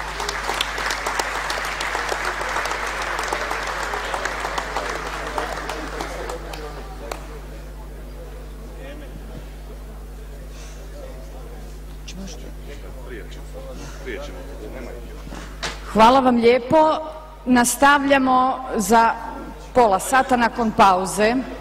Hvala vam lijepo. Nastavljamo za pola sata nakon pauze.